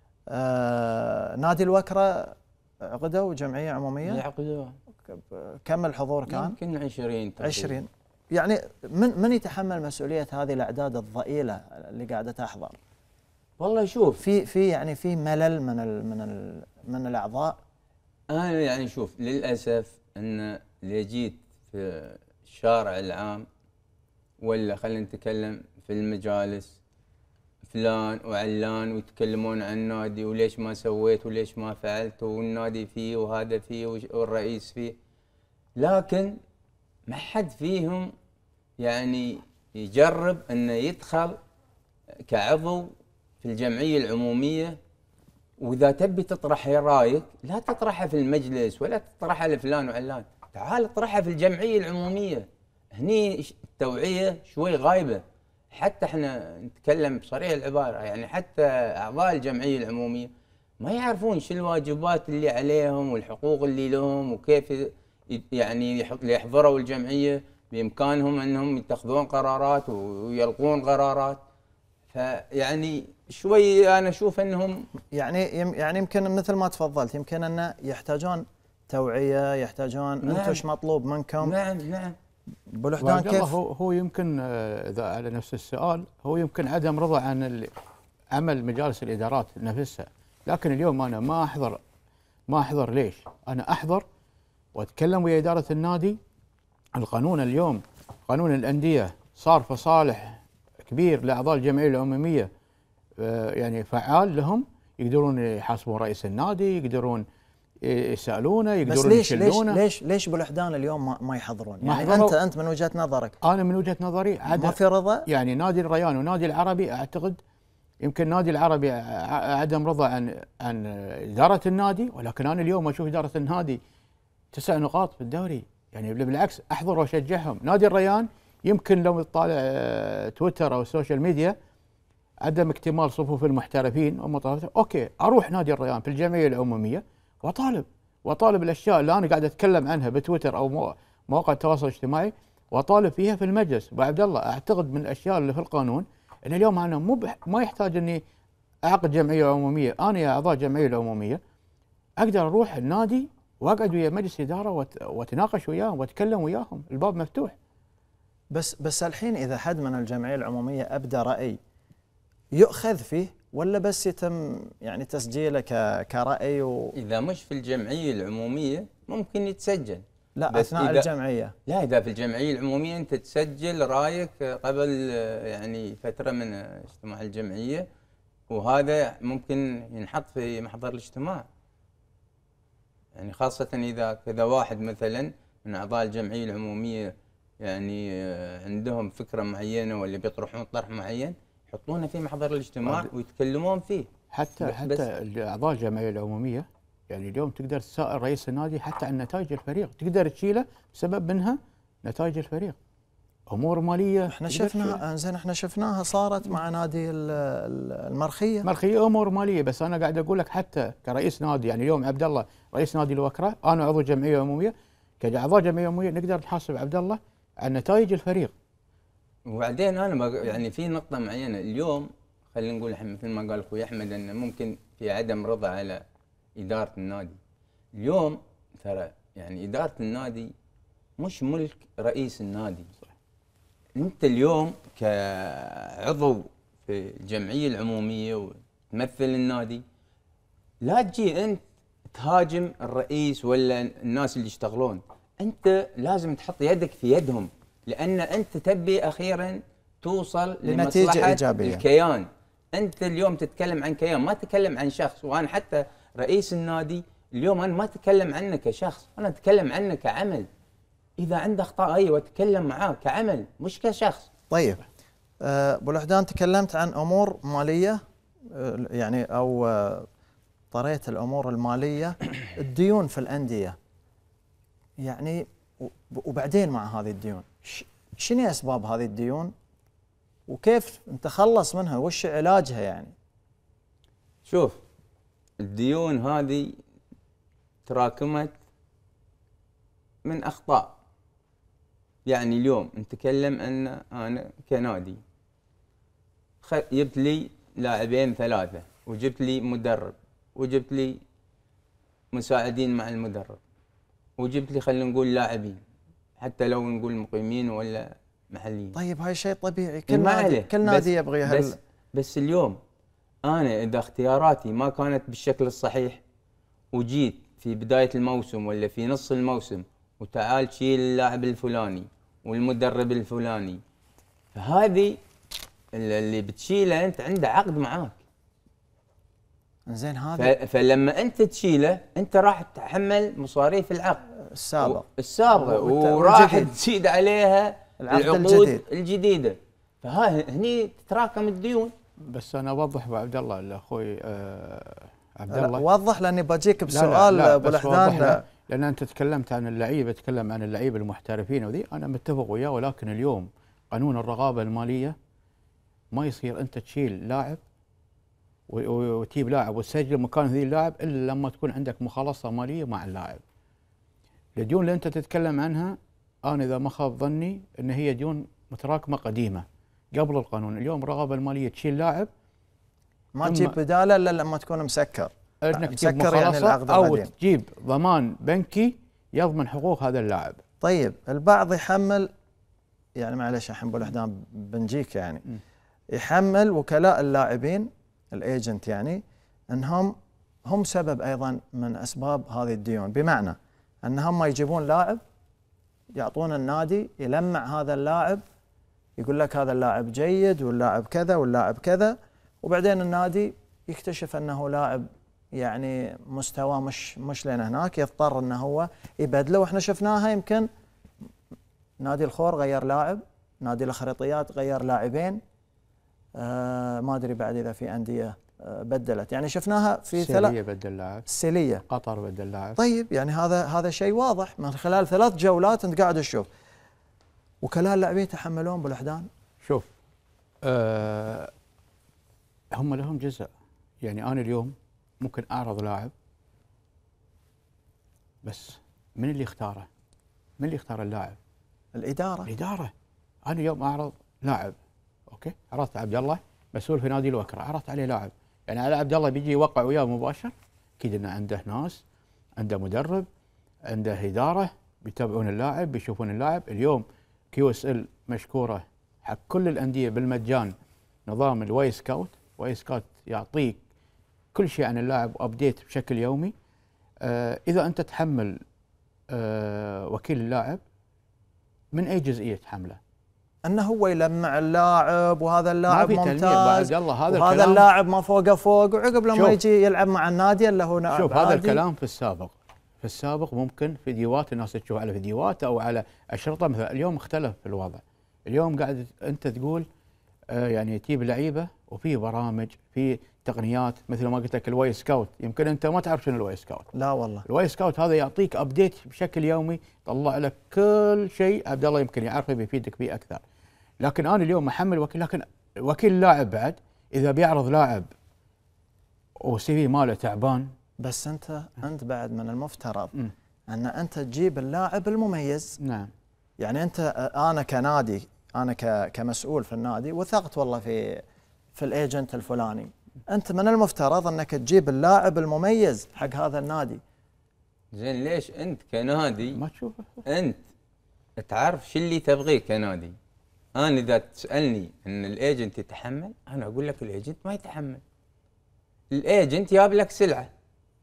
آه نادي الوكره عقدوا جمعيه عموميه؟ يعقدوا. كم الحضور كان؟ يمكن عشرين عشرين. يعني من من يتحمل مسؤوليه هذه الاعداد الضئيله اللي قاعده تحضر؟ والله شوف، في في يعني في ملل من ال من ال من الاعضاء. انا يعني شوف للاسف ان اللي جيت في الشارع العام ولا خلينا نتكلم في المجالس فلان وعلان ويتكلمون عن النادي وليش ما سويت وليش ما فعلت والنادي فيه وهذا فيه والرئيس فيه، لكن ما حد فيهم يعني يجرب انه يدخل كعضو في الجمعيه العموميه. واذا تبي تطرح رايك لا تطرحها في المجلس ولا تطرحها لفلان وعلان، تعال اطرحها في الجمعيه العموميه. هني التوعيه شوي غايبه. حتى احنا نتكلم بصريح العباره، يعني حتى اعضاء الجمعيه العموميه ما يعرفون شو الواجبات اللي عليهم والحقوق اللي لهم وكيف يعني يحضروا الجمعيه بامكانهم انهم يتخذون قرارات ويلقون قرارات. فيعني شوي انا اشوف انهم يعني يعني يمكن مثل ما تفضلت، يمكن انه يحتاجون توعيه، يحتاجون نعم. انتم ايش مطلوب منكم؟ نعم نعم. ابو الوحدان كيف؟ هو هو يمكن اذا على نفس السؤال، هو يمكن عدم رضا عن عمل مجالس الادارات نفسها. لكن اليوم انا ما احضر ما احضر ليش؟ انا احضر واتكلم ويا اداره النادي. القانون اليوم قانون الانديه صار في صالح كبير لاعضاء الجمعيه العموميه، يعني فعال لهم، يقدرون يحاسبون رئيس النادي، يقدرون يسالونه، يقدرون بس ليش يشلونه. ليش ليش ليش ابو الوحدان اليوم ما, ما يحضرون؟ ما يعني انت انت من وجهه نظرك. انا من وجهه نظري ما في رضا؟ يعني نادي الريان ونادي العربي اعتقد يمكن نادي العربي عدم رضا عن عن اداره النادي، ولكن انا اليوم اشوف اداره النادي تسع نقاط في الدوري، يعني بالعكس احضر واشجعهم. نادي الريان يمكن لو تطالع تويتر او السوشيال ميديا عدم اكتمال صفوف المحترفين ومطالبته، اوكي اروح نادي الريان في الجمعيه العموميه واطالب واطالب الاشياء اللي انا قاعد اتكلم عنها بتويتر او مواقع التواصل الاجتماعي واطالب فيها في المجلس. ابو عبد الله اعتقد من الاشياء اللي في القانون ان اليوم انا مو ما يحتاج اني اعقد جمعيه عموميه، انا يا اعضاء الجمعيه العموميه اقدر اروح النادي واقعد ويا مجلس اداره واتناقش وياهم واتكلم وياهم، الباب مفتوح. بس بس الحين اذا حد من الجمعيه العموميه ابدى راي يؤخذ فيه ولا بس يتم يعني تسجيله كراي و... اذا مش في الجمعيه العموميه ممكن يتسجل. لا اثناء الجمعيه. لا اذا في الجمعيه العموميه انت تسجل رايك قبل يعني فتره من اجتماع الجمعيه، وهذا ممكن ينحط في محضر الاجتماع. يعني خاصه اذا كذا واحد مثلا من اعضاء الجمعيه العموميه يعني عندهم فكره معينه ولا بيطرحون طرح معين يحطونه في محضر الاجتماع ويتكلمون فيه. حتى حتى اعضاء الجمعيه العموميه يعني اليوم تقدر تسائل رئيس النادي حتى عن نتائج الفريق، تقدر تشيله بسبب منها نتائج الفريق. امور ماليه احنا شفناها زين، احنا شفناها صارت مع نادي المرخيه. المرخيه امور ماليه، بس انا قاعد اقول لك حتى كرئيس نادي، يعني اليوم عبد الله رئيس نادي الوكره، انا عضو جمعيه عموميه، كاعضاء جمعيه عموميه نقدر نحاسب عبد الله عن نتائج الفريق. وبعدين انا يعني في نقطه معينه اليوم خلينا نقول مثل ما قال اخوي احمد انه ممكن في عدم رضا على اداره النادي. اليوم ترى يعني اداره النادي مش ملك رئيس النادي. انت اليوم كعضو في الجمعيه العموميه وتمثل النادي لا تجي انت تهاجم الرئيس ولا الناس اللي يشتغلون، انت لازم تحط يدك في يدهم، لان انت تبي اخيرا توصل لنتيجة لمصلحة إيجابية. الكيان. انت اليوم تتكلم عن كيان، ما تتكلم عن شخص. وانا حتى رئيس النادي اليوم انا ما اتكلم عنه كشخص، انا اتكلم عنه كعمل. اذا عنده اخطاء ايوه اتكلم معاه كعمل مش كشخص. طيب آه، ابو الوحدان تكلمت عن امور ماليه، آه، يعني او آه، طريت الامور الماليه، الديون في الانديه، يعني و- وبعدين مع هذه الديون ش- شنو اسباب هذه الديون وكيف نتخلص منها، وش علاجها يعني؟ شوف، الديون هذه تراكمت من اخطاء. يعني اليوم نتكلم ان انا كنادي خ- جبت لي لاعبين ثلاثه، وجبت لي مدرب، وجبت لي مساعدين مع المدرب، وجبت لي خلينا نقول لاعبين حتى لو نقول مقيمين ولا محليين. طيب هاي شيء طبيعي، كل ما نادي عليه. كل نادي بس- يبغي هال- بس بس اليوم انا اذا اختياراتي ما كانت بالشكل الصحيح، وجيت في بدايه الموسم ولا في نص الموسم وتعال شيل اللاعب الفلاني والمدرب الفلاني، فهذه اللي اللي بتشيله انت عنده عقد معاك. زين هذا ف- فلما انت تشيله انت راح تتحمل مصاريف العقد السابق السابقه، والت- وراح والجديد. تزيد عليها العقد العقود الجديد. الجديده، فهاي هني تتراكم الديون. بس انا اوضح ابو عبد الله لاخوي آه عبد لا، الله. وضح لاني بجيك لا، بسؤال لا، ابو بس الوحدان. وضح له، لان انت تكلمت عن اللعيبه، تكلم عن اللعيبه المحترفين وذي، انا متفق وياه، ولكن اليوم قانون الرقابه الماليه ما يصير انت تشيل لاعب و- و- وتجيب لاعب وتسجل مكان ذي اللاعب الا لما تكون عندك مخالصه ماليه مع اللاعب. الديون اللي انت تتكلم عنها انا اذا ما خاب ظني ان هي ديون متراكمه قديمه قبل القانون. اليوم الرقابه الماليه تشيل لاعب ما ثم- تجيب بداله الا لما تكون مسكر. انك تجيب مسكر يعني مخالصه العقد او القديم. تجيب ضمان بنكي يضمن حقوق هذا اللاعب. طيب البعض يحمل، يعني معلش الحين ابو الوحدان بنجيك يعني، م. يحمل وكلاء اللاعبين الايجنت يعني انهم هم سبب ايضا من اسباب هذه الديون، بمعنى انهم ما يجيبون لاعب يعطون النادي يلمع هذا اللاعب، يقول لك هذا اللاعب جيد واللاعب كذا واللاعب كذا، وبعدين النادي يكتشف انه لاعب يعني مستواه مش مش لين هناك، يضطر انه هو يبدله. واحنا شفناها يمكن نادي الخور غير لاعب، نادي الخريطيات غير لاعبين، آه ما ادري بعد اذا في انديه آه بدلت، يعني شفناها في السيلية ثلاث بدل لاعب، السيليه. قطر بدل لاعب. طيب يعني هذا هذا شيء واضح من خلال ثلاث جولات انت قاعد تشوف. وكلاء اللاعبين يتحملون بالوحدان. شوف آه هم لهم جزء، يعني انا اليوم ممكن اعرض لاعب، بس من اللي اختاره؟ من اللي اختار اللاعب؟ الاداره. الاداره. انا اليوم اعرض لاعب، اوكي، عرضت عبد الله مسؤول في نادي الوكره، عرضت عليه لاعب، يعني على عبد الله بيجي يوقع وياه مباشر؟ اكيد انه عنده ناس، عنده مدرب، عنده اداره بيتابعون اللاعب، بيشوفون اللاعب. اليوم كيو اس ال مشكوره حق كل الانديه بالمجان، نظام الواي سكاوت، واي سكاوت يعطيك كل شيء عن اللاعب ابديت بشكل يومي. آه اذا انت تحمل آه وكيل اللاعب، من اي جزئيه تحمله؟ انه هو يلمع اللاعب وهذا اللاعب ما في تلميع ممتاز بعد الله، هذا وهذا الكلام. اللاعب ما فوقه فوق، وعقب لما شوف. يجي يلعب مع النادي اللي هو لاعب شوف هذا عادي. الكلام في السابق، في السابق ممكن فيديوهات الناس تشوف على فيديوهات او على اشرطه، مثلا اليوم اختلف الوضع. اليوم قاعد انت تقول آه يعني تجيب لعيبه وفي برامج، في تقنيات، مثل ما قلت لك الواي سكاوت، يمكن انت ما تعرف شنو الواي سكاوت. لا والله. الواي سكاوت هذا يعطيك ابديت بشكل يومي، يطلع لك كل شيء عبد الله يمكن يعرفه بيفيدك فيه اكثر. لكن انا اليوم محمل وكيل، لكن وكيل اللاعب بعد اذا بيعرض لاعب وسي في ماله تعبان. بس انت انت بعد من المفترض م. ان انت تجيب اللاعب المميز. نعم. يعني انت انا كنادي، انا ك- كمسؤول في النادي وثقت والله في في الايجنت الفلاني، انت من المفترض انك تجيب اللاعب المميز حق هذا النادي. زين ليش انت كنادي ما تشوفه. انت تعرف شو اللي تبغيه كنادي؟ انا اذا تسالني ان الايجنت يتحمل، انا اقول لك الايجنت ما يتحمل. الايجنت جاب لك سلعه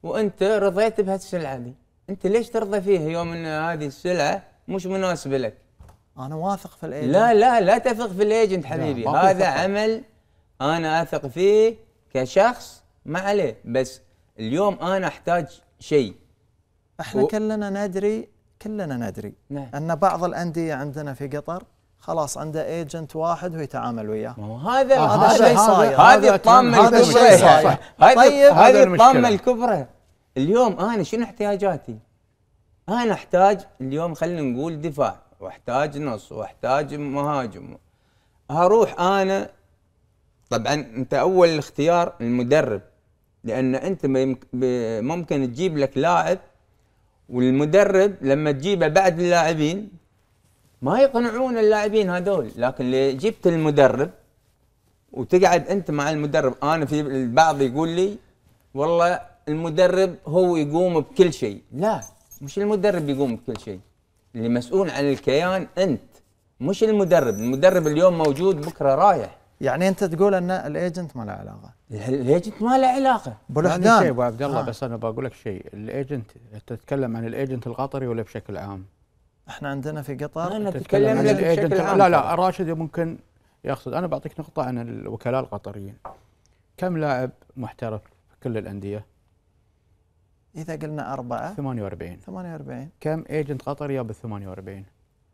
وانت رضيت بهالسلعه دي، انت ليش ترضى فيها يوم ان هذه السلعه مش مناسبه لك؟ انا واثق في الايجنت. لا لا لا تثق في الايجنت حبيبي، هذا عمل انا اثق فيه كشخص، ما عليه. بس اليوم انا احتاج شيء، احنا و... كلنا ندري كلنا ندري نعم. ان بعض الانديه عندنا في قطر خلاص عنده ايجنت واحد ويتعامل وياه. ما هو هذا آه هذا شيء صاير، هذه الطامه هذا شيء الكبرى. صاير. طيب هذه هذا الطامه الكبرى. اليوم انا شنو احتياجاتي؟ انا احتاج اليوم خلينا نقول دفاع، واحتاج نص، واحتاج مهاجم. هروح انا، طبعا انت اول الاختيار المدرب، لان انت ممكن تجيب لك لاعب والمدرب لما تجيبه بعد اللاعبين ما يقنعون اللاعبين هذول، لكن اللي جبت المدرب وتقعد انت مع المدرب. انا في البعض يقول لي والله المدرب هو يقوم بكل شيء، لا مش المدرب يقوم بكل شيء، اللي مسؤول عن الكيان انت مش المدرب. المدرب اليوم موجود بكره رايح. يعني انت تقول ان الايجنت ما له علاقه؟ الايجنت ما له علاقه. ابو يعني الوحدان شيء ابو عبد الله، آه. بس انا بقول لك شيء، الايجنت تتكلم عن الايجنت القطري ولا بشكل عام؟ احنا عندنا في قطر انا تتكلم اتكلم عن لك الايجنت. بشكل عام. لا لا راشد ممكن يقصد. انا بعطيك نقطه عن الوكلاء القطريين. كم لاعب محترف في كل الانديه؟ اذا قلنا اربعه ثمانية وأربعين. ثمانية وأربعين. كم ايجنت قطري بال ثمانية وأربعين؟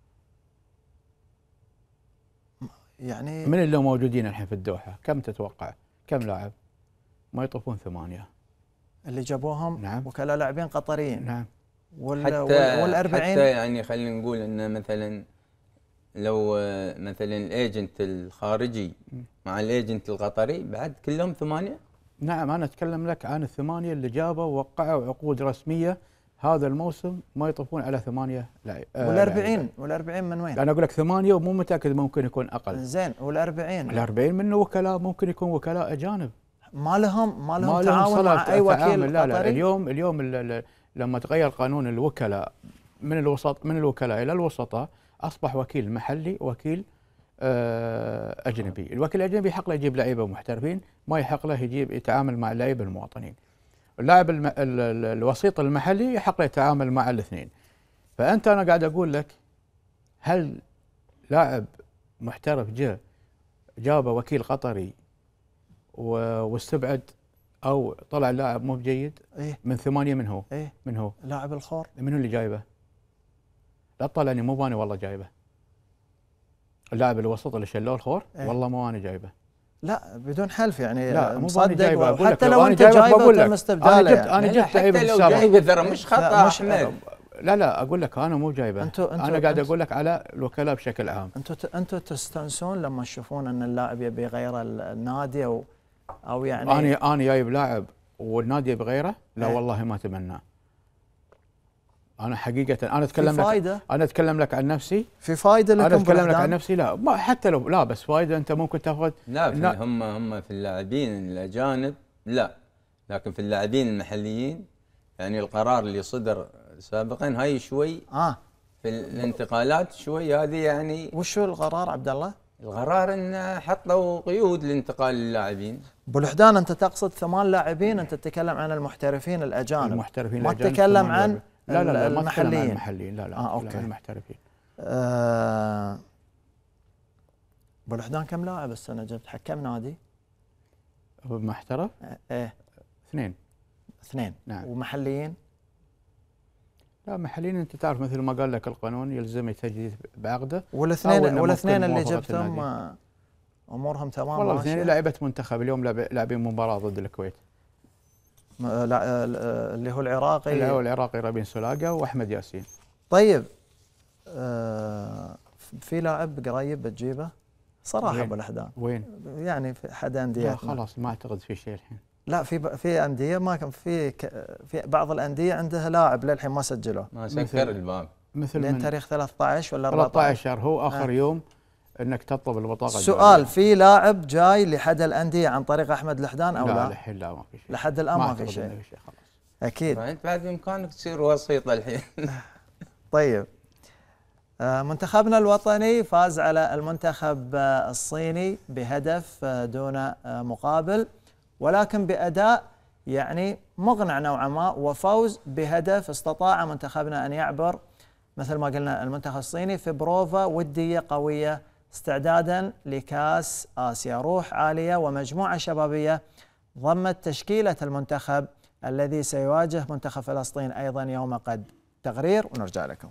يعني من اللي موجودين الحين في الدوحه كم تتوقع؟ كم لاعب؟ ما يطوفون ثمانيه. اللي جابوهم نعم. وكلاء لاعبين قطريين. نعم. وال حتى والأربعين حتى يعني خلينا نقول ان مثلا لو مثلا الايجنت الخارجي مع الايجنت القطري بعد كلهم ثمانيه. نعم انا اتكلم لك عن الثمانيه اللي جابوا ووقعوا عقود رسميه هذا الموسم ما يطوفون على ثمانيه لاعب. والأربعين والأربعين من وين؟ انا اقول لك ثمانيه ومو متاكد ممكن يكون اقل. زين والأربعين الأربعين منه وكلاء، ممكن يكون وكلاء اجانب. ما لهم ما لهم ما تعاون صلة مع اي وكيل تعامل. لا لا قطري؟ اليوم اليوم ال ال لما تغير قانون الوكلاء من الوسط من الوكلاء الى الوسطاء اصبح وكيل محلي وكيل آه اجنبي. الوكيل الاجنبي يحق له يجيب لعيبه محترفين، ما يحق له يجيب يتعامل مع اللعيبه المواطنين. اللاعب الم... ال ال الوسيط المحلي يحق له يتعامل مع الاثنين. فانت انا قاعد اقول لك هل لاعب محترف جاء جابه وكيل قطري واستبعد او طلع لاعب مو بجيد؟ إيه؟ من ثمانيه من هو؟ ايه من هو؟ لاعب الخور. من هو اللي جايبه؟ لا تطلعني مو باني والله جايبه. اللاعب الوسط اللي شلوه الخور إيه؟ والله مو انا جايبه. لا بدون حلف يعني. لا مو باني مصدق جايبه. حتى لو انت جايبه تم استبداله. انا جبت يعني. انا جبت لعيبه حتى لو بالسابق. جايبه ترى مش خطا احمد. لا لا اقول لك انا مو جايبه. انتو انتو انا قاعد انتو اقول لك على الوكلاء بشكل عام. انتم انتم تستانسون لما تشوفون ان اللاعب يبي يغير النادي او او يعني انا انا جايب لاعب والنادي بغيره؟ لا ايه؟ والله ما اتمناه. انا حقيقه انا اتكلم في لك فايدة؟ انا اتكلم لك عن نفسي. في فايده لكم؟ انا اتكلم لك بالأحداث؟ عن نفسي. لا ما حتى لو لا بس فايده انت ممكن تاخذ. لا, لا هم هم في اللاعبين الاجانب لا، لكن في اللاعبين المحليين يعني القرار اللي صدر سابقا هاي شوي اه في الانتقالات شوي هذه يعني. وشو القرار عبد الله؟ القرار ان حطوا قيود لانتقال اللاعبين. ابو الوحدان انت تقصد ثمان لاعبين، انت تتكلم عن المحترفين الاجانب. المحترفين ما الأجانب تتكلم ثمان عن لاعبين. لا لا لا ما تتكلم عن المحليين. المحليين. لا لا اه اوكي عن المحترفين. آه ابو الوحدان كم لاعب السنه جبت حق كم نادي؟ محترف؟ ايه اثنين. اثنين. نعم. ومحليين؟ لا محليين انت تعرف مثل ما قال لك القانون يلزم التجديد بعقده. والاثنين والاثنين اللي جبتهم آه امورهم تمام؟ والله الاثنين لعيبه منتخب اليوم لاعبين مباراه ضد الكويت. لا اللي هو العراقي اللي هو العراقي رابين سولاقه واحمد ياسين. طيب آه في لاعب قريب بتجيبه صراحه ابو الوحدان؟ وين؟ يعني في احد انديه. خلاص ما اعتقد في شيء الحين. لا في في انديه ما كان في في بعض الانديه عندها لاعب للحين ما سجلوه. ما سكر الباب. مثل لين من تاريخ ثلاثة عشر ولا ثلاثة عشر هو اخر آه. يوم انك تطلب البطاقه. سؤال، في لاعب جاي لحد الانديه عن طريق احمد الوحدان او لا؟ لا الحين لا ما في شيء. لحد الان ما, ما في شيء. خلاص. اكيد. انت بعد بامكانك تصير وسيط الحين. طيب آه منتخبنا الوطني فاز على المنتخب آه الصيني بهدف آه دون آه مقابل، ولكن باداء يعني مقنع نوعا ما، وفوز بهدف استطاع منتخبنا أن يعبر مثل ما قلنا المنتخب الصيني في بروفا ودية قوية استعدادا لكأس آسيا. روح عالية ومجموعة شبابية ضمت تشكيلة المنتخب الذي سيواجه منتخب فلسطين أيضا يوم غد. تقرير ونرجع لكم.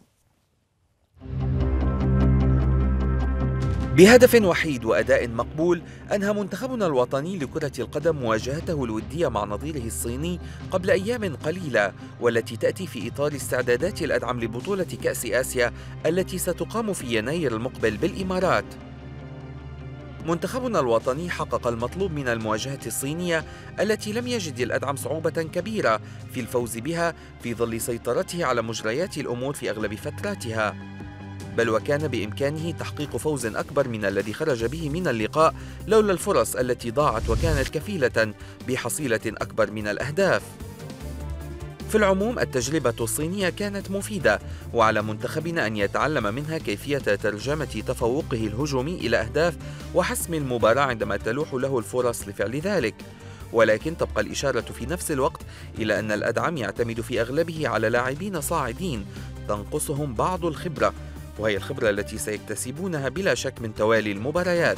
بهدف وحيد وأداء مقبول أنهى منتخبنا الوطني لكرة القدم مواجهته الودية مع نظيره الصيني قبل أيام قليلة، والتي تأتي في إطار استعدادات الأدعم لبطولة كأس آسيا التي ستقام في يناير المقبل بالإمارات. منتخبنا الوطني حقق المطلوب من المواجهة الصينية التي لم يجد الأدعم صعوبة كبيرة في الفوز بها في ظل سيطرته على مجريات الأمور في أغلب فتراتها، بل وكان بإمكانه تحقيق فوز أكبر من الذي خرج به من اللقاء لولا الفرص التي ضاعت وكانت كفيلة بحصيلة أكبر من الأهداف. في العموم التجربة الصينية كانت مفيدة، وعلى منتخبنا أن يتعلم منها كيفية ترجمة تفوقه الهجومي إلى أهداف وحسم المباراة عندما تلوح له الفرص لفعل ذلك. ولكن تبقى الإشارة في نفس الوقت إلى أن الأدعم يعتمد في أغلبه على لاعبين صاعدين تنقصهم بعض الخبرة، وهي الخبرة التي سيكتسبونها بلا شك من توالي المباريات.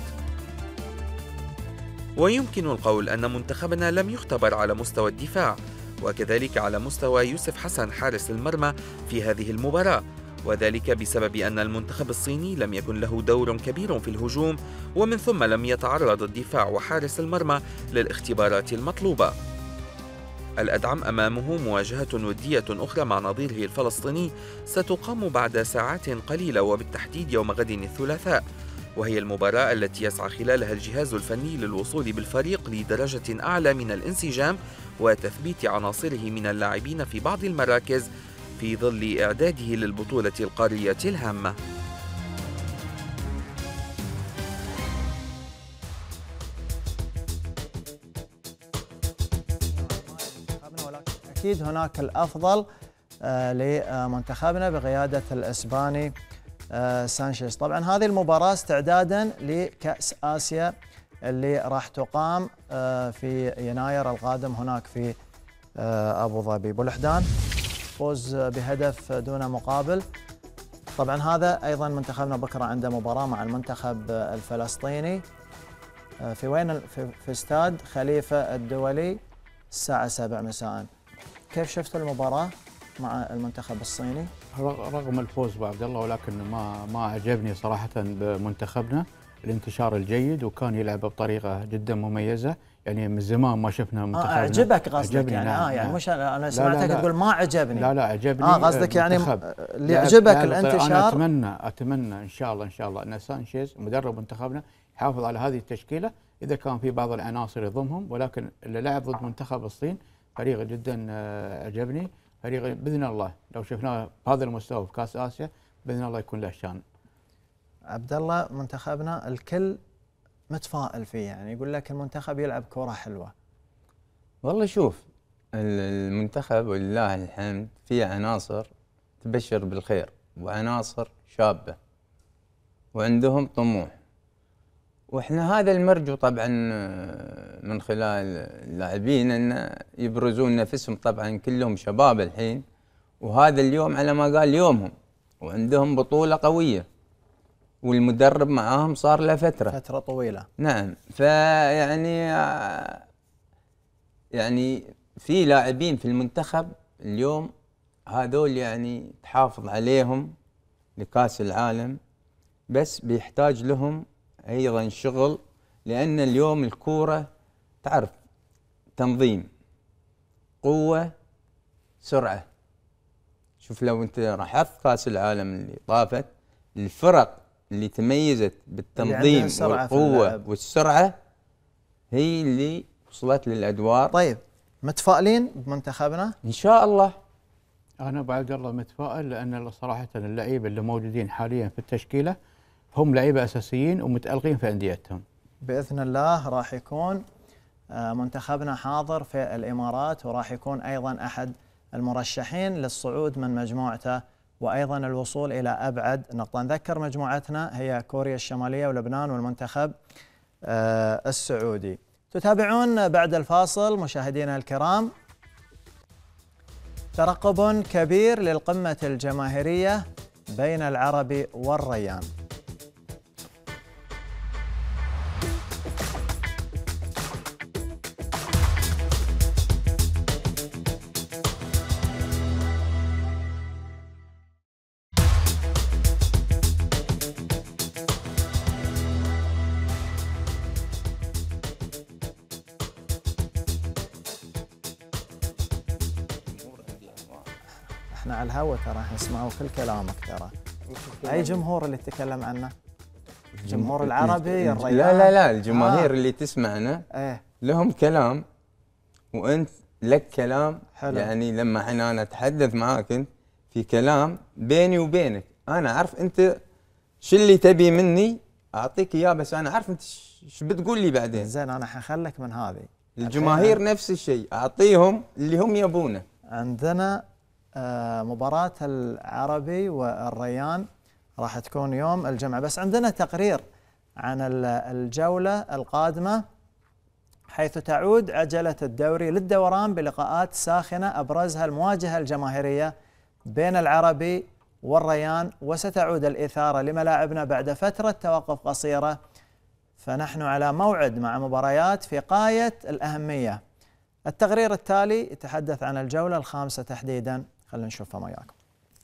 ويمكن القول أن منتخبنا لم يختبر على مستوى الدفاع، وكذلك على مستوى يوسف حسن حارس المرمى في هذه المباراة، وذلك بسبب أن المنتخب الصيني لم يكن له دور كبير في الهجوم، ومن ثم لم يتعرض الدفاع وحارس المرمى للاختبارات المطلوبة. الأدعم أمامه مواجهة ودية أخرى مع نظيره الفلسطيني ستقام بعد ساعات قليلة، وبالتحديد يوم غد الثلاثاء، وهي المباراة التي يسعى خلالها الجهاز الفني للوصول بالفريق لدرجة أعلى من الانسجام وتثبيت عناصره من اللاعبين في بعض المراكز في ظل إعداده للبطولة القارية الهامة. أكيد هناك الأفضل آه لمنتخبنا بقيادة الإسباني آه سانشيز. طبعا هذه المباراة استعدادا لكأس آسيا اللي راح تقام آه في يناير القادم هناك في آه أبو ظبي. بولحدان فوز بهدف دون مقابل. طبعا هذا أيضا منتخبنا بكرة عنده مباراة مع المنتخب الفلسطيني آه في وين في, في استاد خليفة الدولي الساعة سبعة مساء. كيف شفت المباراة مع المنتخب الصيني؟ رغم الفوز بعبد الله، ولكن ما ما عجبني صراحة بمنتخبنا الانتشار الجيد، وكان يلعب بطريقة جدا مميزة، يعني من زمان ما شفنا منتخبنا. آه أعجبك قصدك يعني نعم اه يعني نعم. مش انا سمعتك تقول ما عجبني. لا لا عجبني. اه قصدك يعني اللي يعجبك الانتشار. انا اتمنى اتمنى ان شاء الله ان شاء الله ان سانشيز مدرب منتخبنا يحافظ على هذه التشكيلة، اذا كان في بعض العناصر يضمهم، ولكن اللي لعب ضد منتخب الصين فريق جدا عجبني، فريق باذن الله لو شفناه بهذا المستوى في كاس اسيا باذن الله يكون له شان. عبد الله منتخبنا الكل متفائل فيه، يعني يقول لك المنتخب يلعب كرة حلوة. والله شوف المنتخب ولله الحمد فيه عناصر تبشر بالخير وعناصر شابة وعندهم طموح، واحنا هذا المرجو طبعا من خلال اللاعبين ان يبرزون نفسهم، طبعا كلهم شباب الحين، وهذا اليوم على ما قال يومهم، وعندهم بطولة قوية، والمدرب معاهم صار له فترة فترة طويلة. نعم، فيعني يعني في لاعبين في المنتخب اليوم هذول يعني تحافظ عليهم لكأس العالم، بس بيحتاج لهم أيضا شغل، لأن اليوم الكورة تعرف تنظيم، قوة، سرعة. شوف لو أنت لاحظت كأس العالم اللي طافت، الفرق اللي تميزت بالتنظيم والقوة والسرعة هي اللي وصلت للأدوار. طيب متفائلين بمنتخبنا؟ إن شاء الله. أنا أبو عبد الله متفائل، لأن صراحة اللعيبة اللي موجودين حاليا في التشكيلة هم لعيبة أساسيين ومتألقين في أنديتهم. بإذن الله راح يكون منتخبنا حاضر في الإمارات، وراح يكون أيضا أحد المرشحين للصعود من مجموعته وأيضا الوصول إلى أبعد نقطة. نذكر مجموعتنا هي كوريا الشمالية ولبنان والمنتخب السعودي. تتابعون بعد الفاصل مشاهدينا الكرام ترقب كبير للقمة الجماهيرية بين العربي والريان. احنا على الهوا ترى احنا نسمعوا كل كلامك ترى. اي جمهور اللي تتكلم عنه؟ الجمهور العربي الريان؟ لا لا لا الجماهير آه. اللي تسمعنا ايه لهم كلام وانت لك كلام. حلو. يعني لما احنا انا اتحدث معاك انت في كلام بيني وبينك، انا اعرف انت شو اللي تبي مني اعطيك اياه، بس انا عارف انت شو بتقول لي بعدين. زين انا حخلك من هذه. الجماهير نفس الشيء، اعطيهم اللي هم يبونه. عندنا آه مباراة العربي والريان راح تكون يوم الجمعة، بس عندنا تقرير عن الجولة القادمة حيث تعود عجلة الدوري للدوران بلقاءات ساخنة أبرزها المواجهة الجماهيرية بين العربي والريان، وستعود الإثارة لملاعبنا بعد فترة توقف قصيرة، فنحن على موعد مع مباريات في غاية الأهمية. التقرير التالي يتحدث عن الجولة الخامسة تحديدا، خلينا نشوفها وياكم.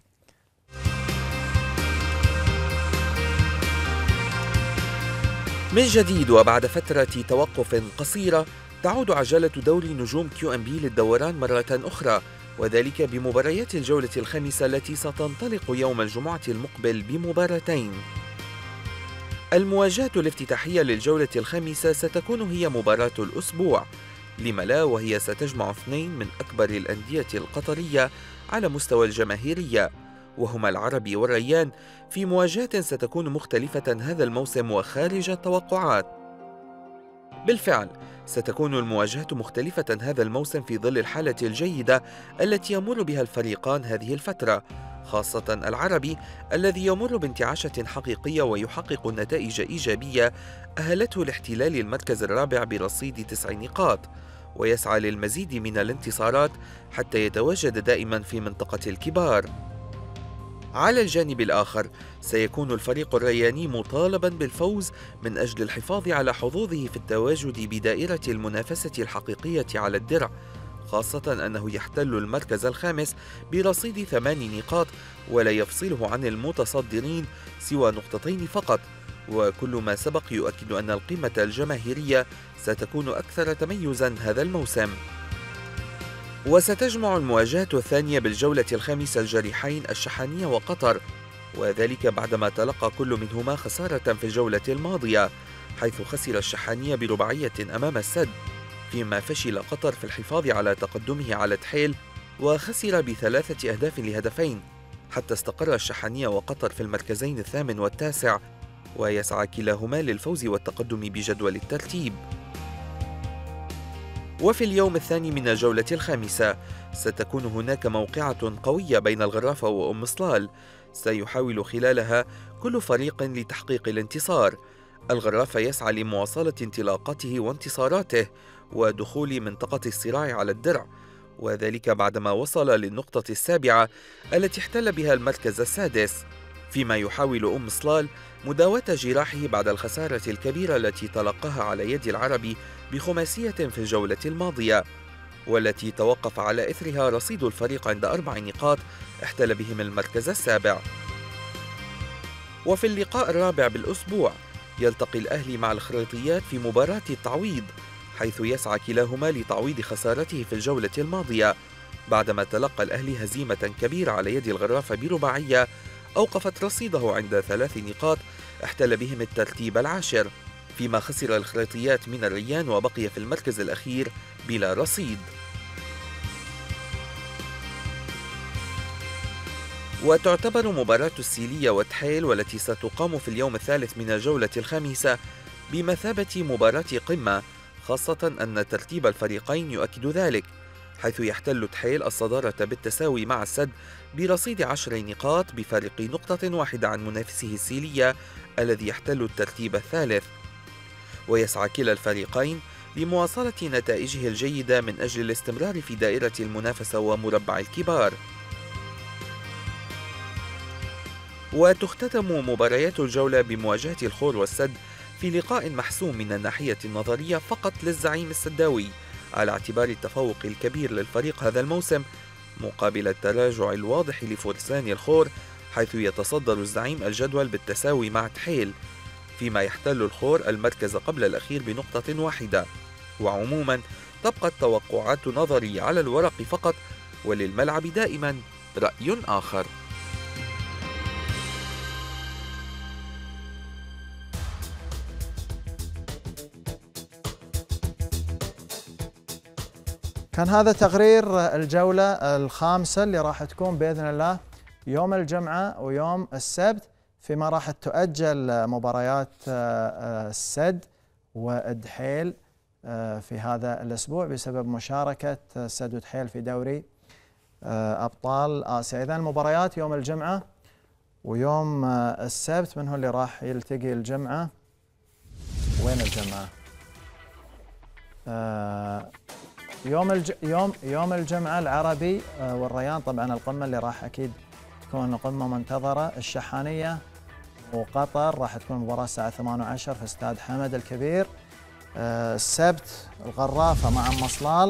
من جديد وبعد فترة توقف قصيرة تعود عجلة دوري نجوم كيو ام بي للدوران مرة أخرى، وذلك بمباريات الجولة الخامسة التي ستنطلق يوم الجمعة المقبل بمباراتين. المواجهة الافتتاحية للجولة الخامسة ستكون هي مباراة الأسبوع، لم لا وهي ستجمع اثنين من أكبر الأندية القطرية على مستوى الجماهيرية، وهما العربي والريان، في مواجهة ستكون مختلفة هذا الموسم وخارج التوقعات. بالفعل ستكون المواجهة مختلفة هذا الموسم في ظل الحالة الجيدة التي يمر بها الفريقان هذه الفترة، خاصة العربي الذي يمر بانتعاشة حقيقية ويحقق نتائج إيجابية أهلته لاحتلال المركز الرابع برصيد تسع نقاط، ويسعى للمزيد من الانتصارات حتى يتواجد دائما في منطقة الكبار. على الجانب الآخر سيكون الفريق الرياني مطالبا بالفوز من أجل الحفاظ على حظوظه في التواجد بدائرة المنافسة الحقيقية على الدرع، خاصة أنه يحتل المركز الخامس برصيد ثمان نقاط ولا يفصله عن المتصدرين سوى نقطتين فقط، وكل ما سبق يؤكد أن القمة الجماهيرية ستكون أكثر تميزا هذا الموسم. وستجمع المواجهة الثانية بالجولة الخامسة الجريحين الشحانية وقطر، وذلك بعدما تلقى كل منهما خسارة في الجولة الماضية، حيث خسر الشحانية برباعية أمام السد، فيما فشل قطر في الحفاظ على تقدمه على تحيل وخسر بثلاثة أهداف لهدفين، حتى استقر الشحانية وقطر في المركزين الثامن والتاسع، ويسعى كلاهما للفوز والتقدم بجدول الترتيب. وفي اليوم الثاني من الجولة الخامسة ستكون هناك موقعة قوية بين الغرافة وأم صلال، سيحاول خلالها كل فريق لتحقيق الانتصار. الغرافة يسعى لمواصلة انطلاقته وانتصاراته ودخول منطقة الصراع على الدرع، وذلك بعدما وصل للنقطة السابعة التي احتل بها المركز السادس، فيما يحاول أم صلال مداواة جراحه بعد الخسارة الكبيرة التي تلقاها على يد العربي بخماسية في الجولة الماضية، والتي توقف على إثرها رصيد الفريق عند أربع نقاط احتل بهم المركز السابع. وفي اللقاء الرابع بالأسبوع يلتقي الأهلي مع الخريطيات في مباراة التعويض، حيث يسعى كلاهما لتعويض خسارته في الجولة الماضية، بعدما تلقى الأهلي هزيمة كبيرة على يد الغرافة برباعية أوقفت رصيده عند ثلاث نقاط احتل بهم الترتيب العاشر، فيما خسر الخريطيات من الريان وبقي في المركز الأخير بلا رصيد. وتعتبر مباراة السيلية وتحيل والتي ستقام في اليوم الثالث من الجولة الخامسة بمثابة مباراة قمة، خاصة أن ترتيب الفريقين يؤكد ذلك، حيث يحتل تحيل الصدارة بالتساوي مع السد برصيد عشر نقاط بفارق نقطة واحدة عن منافسه السيلية الذي يحتل الترتيب الثالث. ويسعى كلا الفريقين لمواصلة نتائجه الجيدة من أجل الاستمرار في دائرة المنافسة ومربع الكبار. وتختتم مباريات الجولة بمواجهة الخور والسد في لقاء محسوم من الناحية النظرية فقط للزعيم السداوي، على اعتبار التفوق الكبير للفريق هذا الموسم مقابل التراجع الواضح لفرسان الخور، حيث يتصدر الزعيم الجدول بالتساوي مع تحيل، فيما يحتل الخور المركز قبل الأخير بنقطة واحدة. وعموما تبقى التوقعات نظري على الورق فقط، وللملعب دائما رأي آخر. كان هذا تقرير الجولة الخامسة اللي راح تكون بإذن الله يوم الجمعة ويوم السبت، فيما راح تؤجل مباريات السد والدحيل في هذا الأسبوع بسبب مشاركة السد ودحيل في دوري أبطال آسيا. إذن المباريات يوم الجمعة ويوم السبت. من هو اللي راح يلتقي الجمعة؟ وين الجمعة؟ يوم الج... يوم يوم الجمعة العربي والريان، طبعا القمة اللي راح أكيد تكون قمة منتظرة. الشحانية وقطر راح تكون مباراة الساعة ثمانية وعشرة في استاد حمد الكبير. آه السبت الغرافة مع مصلال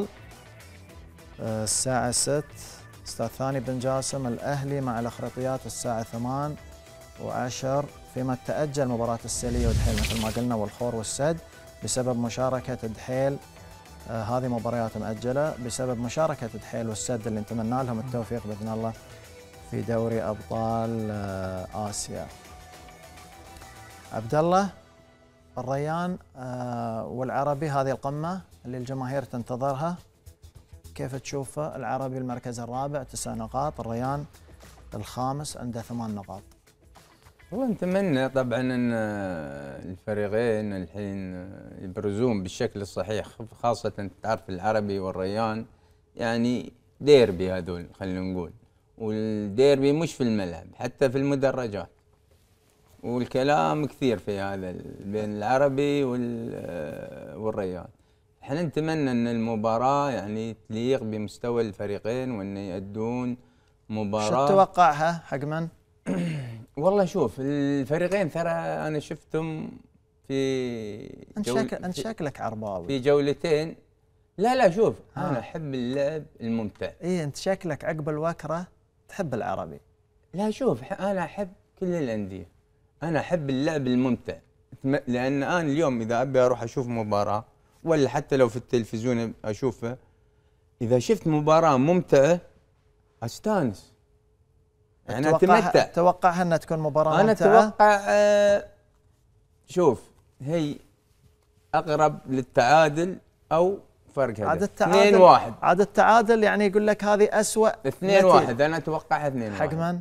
آه الساعة ستة، استاد ثاني بن جاسم. الأهلي مع الأخريطيات الساعة ثمانية وعشرة، فيما تأجل مباراة السلية ودحيل مثل ما قلنا والخور والسد بسبب مشاركة دحيل. آه هذه مباريات مؤجلة بسبب مشاركة دحيل والسد اللي نتمنى لهم التوفيق بإذن الله في دوري أبطال آه آسيا. عبد الله، الريان آه والعربي هذه القمة اللي الجماهير تنتظرها، كيف تشوفه؟ العربي المركز الرابع تسع نقاط، الريان الخامس عنده ثمان نقاط. والله نتمنى طبعا ان الفريقين الحين يبرزون بالشكل الصحيح، خاصة تعرف العربي والريان يعني ديربي هذول خلينا نقول، والديربي مش في الملعب حتى في المدرجات، والكلام كثير في هذا بين العربي والريان. احنا نتمنى ان المباراة يعني تليق بمستوى الفريقين وان يأدون مباراة. شو تتوقعها حق من؟ والله شوف الفريقين ترى انا شفتهم في انت شكل انت شكلك عرباوي في جولتين. لا لا شوف آه. انا احب اللعب الممتع. اي انت شكلك عقب الوكرة تحب العربي. لا شوف انا احب كل الانديه، انا احب اللعب الممتع، لان انا اليوم اذا ابي اروح اشوف مباراه ولا حتى لو في التلفزيون اشوفها، اذا شفت مباراه ممتعه استانس، يعني اتمتع. تتوقعها انها تكون مباراه أنا ممتعه؟ انا اتوقع آه شوف هي اقرب للتعادل او فرق هدف. عاد التعادل اثنين واحد، عاد التعادل يعني يقول لك هذه اسوء. اثنين واحد انا اتوقعها اثنين واحد. حق من؟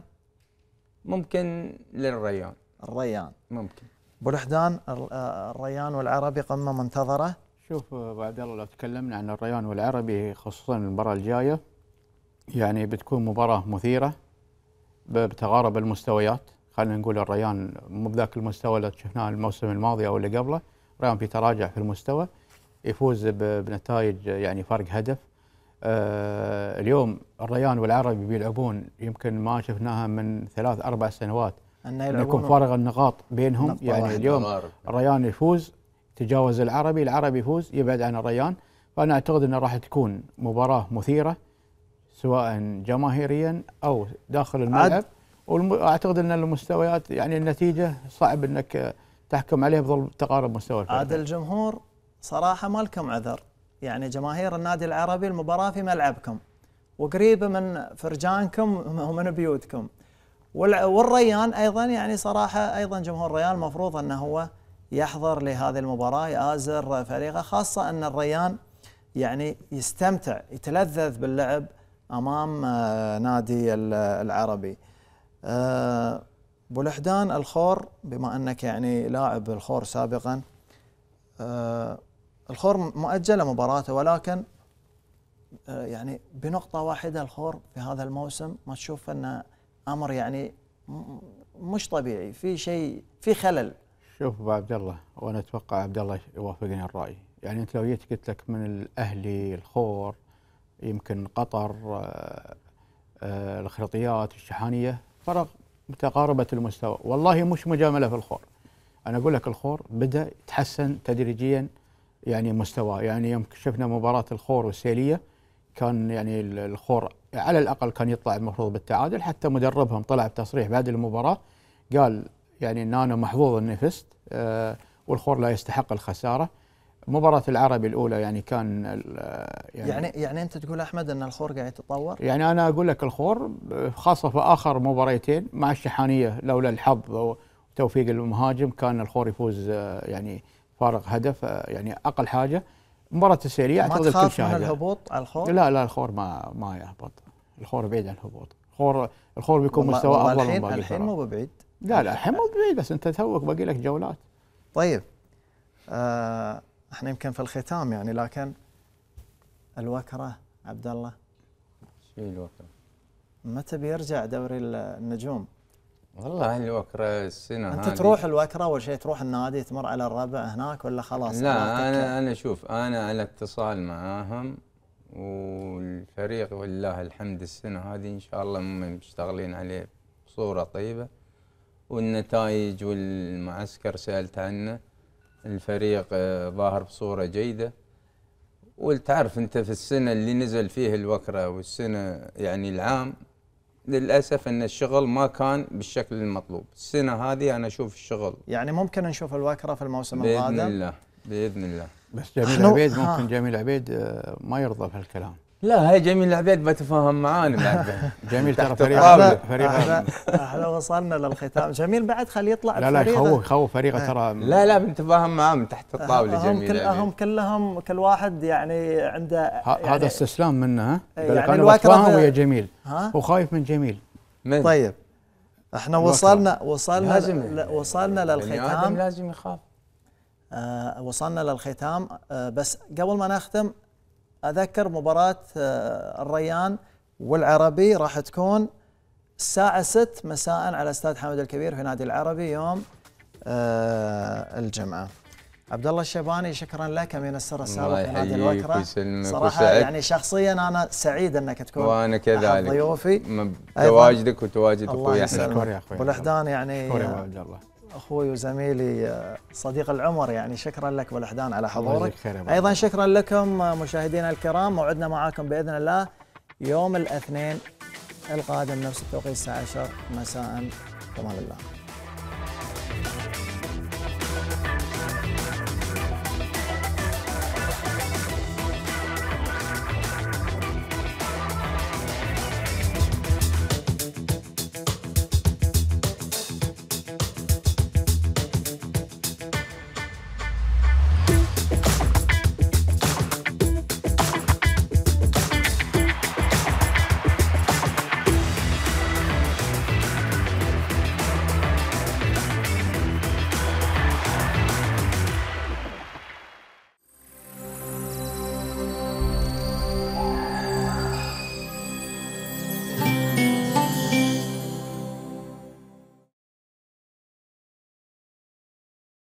ممكن للريان. الريان ممكن. ابو لحدان، الريان والعربي قمه منتظره. شوف ابو عبد الله، لو تكلمنا عن الريان والعربي خصوصا المباراه الجايه، يعني بتكون مباراه مثيره بتغارب المستويات. خلينا نقول الريان مو بذاك المستوى اللي شفناه الموسم الماضي او اللي قبله، الريان في تراجع في المستوى، يفوز بنتائج يعني فرق هدف. آه اليوم الريان والعربي بيلعبون يمكن ما شفناها من ثلاث اربع سنوات، ان يكون فارق النقاط بينهم. يعني اليوم مغارب. الريان يفوز تجاوز العربي، العربي يفوز يبعد عن الريان. فانا اعتقد انها راح تكون مباراه مثيره سواء جماهيريا او داخل الملعب، واعتقد ان المستويات يعني النتيجه صعب انك تحكم عليها بظل تقارب مستوى الفريق. عاد الجمهور صراحه ما لكم عذر، يعني جماهير النادي العربي المباراه في ملعبكم وقريبه من فرجانكم ومن بيوتكم، والريان ايضا يعني صراحه ايضا جمهور الريان المفروض انه هو يحضر لهذه المباراه، يآزر فريقه، خاصه ان الريان يعني يستمتع يتلذذ باللعب امام نادي العربي. ابو لحدان، الخور بما انك يعني لاعب الخور سابقا، الخور مؤجله مباراته، ولكن يعني بنقطه واحده الخور في هذا الموسم ما تشوف انه امر يعني مش طبيعي، في شيء في خلل؟ شوف ابو عبد الله، وانا اتوقع عبد الله يوافقني الراي، يعني انت لو جيت قلت لك من الاهلي، الخور، يمكن قطر، آه آه الخريطيات، الشحانيه، فرق متقاربه المستوى. والله مش مجامله في الخور، انا اقول لك الخور بدا يتحسن تدريجيا يعني مستواه. يعني يوم شفنا مباراه الخور والسيليه كان يعني الخور على الاقل كان يطلع المفروض بالتعادل، حتى مدربهم طلع بتصريح بعد المباراه قال يعني ان انا محظوظ اني فزت، آه والخور لا يستحق الخساره. مباراه العربي الاولى يعني كان يعني يعني, يعني انت تقول احمد ان الخور قاعد يتطور؟ يعني انا اقول لك الخور خاصه في اخر مباريتين مع الشحانيه، لولا الحظ وتوفيق المهاجم كان الخور يفوز يعني فارق هدف، يعني اقل حاجه. مباراه السيريه اعتقد الكل شاهدها. ما تخاف من الهبوط على الخور؟ لا لا الخور ما ما يهبط، الخور بعيد عن الهبوط. الخور الخور بيكون مستوى افضل من باقي الحين مو بعيد. لا لا الحين مو بعيد، بس انت توك باقي لك جولات. طيب آه احنا يمكن في الختام يعني، لكن الوكره عبد الله، شو الوكره؟ متى بيرجع دوري النجوم؟ والله الوكره السنه انت هذه تروح الوكره اول شيء تروح النادي تمر على الربع هناك ولا خلاص؟ لا انا انا شوف انا على اتصال معاهم، والفريق والله الحمد السنه هذه ان شاء الله مشتغلين عليه بصوره طيبه، والنتائج والمعسكر سالت عنه، الفريق ظاهر بصوره جيده. وتعرف انت في السنه اللي نزل فيه الوكره والسنه يعني العام للاسف ان الشغل ما كان بالشكل المطلوب. السنه هذه انا اشوف الشغل يعني ممكن نشوف الوكره في الموسم القادم باذن الله باذن الله. بس جميل عبيد ممكن جميل عبيد ما يرضى بهالكلام. لا هاي جميل عبيد بتفاهم معانا بعد. جميل ترى فريق فريق احنا وصلنا للختام. جميل بعد خليه يطلع لا لا يخوف يخوف فريقه ترى. لا لا بنتفاهم معاه من تحت الطاوله. جميل كل هم كلهم كل واحد يعني عنده يعني هذا استسلام منه. ها يعني الوكره ويا جميل هو خايف من جميل. من؟ طيب احنا وصلنا وصلنا لازم وصلنا للختام. لازم يخاف. آه وصلنا للختام. آه بس قبل ما نختم أذكر مباراة الريان والعربي راح تكون الساعة ستة مساء على استاد حامد الكبير في نادي العربي يوم الجمعة. عبد الله الشيباني شكرا لك أمين السر السابق في نادي الوكرة. صراحة يعني شخصيا أنا سعيد أنك تكون وأنا كذلك ضيوفي. تواجدك وتواجد أخوي أحمد أبو الأحدان يعني أخوي وزميلي صديق العمر، يعني شكرا لك والأحدان على حضورك. أيضا شكرا لكم مشاهدينا الكرام، موعدنا معاكم بإذن الله يوم الاثنين القادم نفس التوقيت الساعة عشرة مساء. في أمان الله.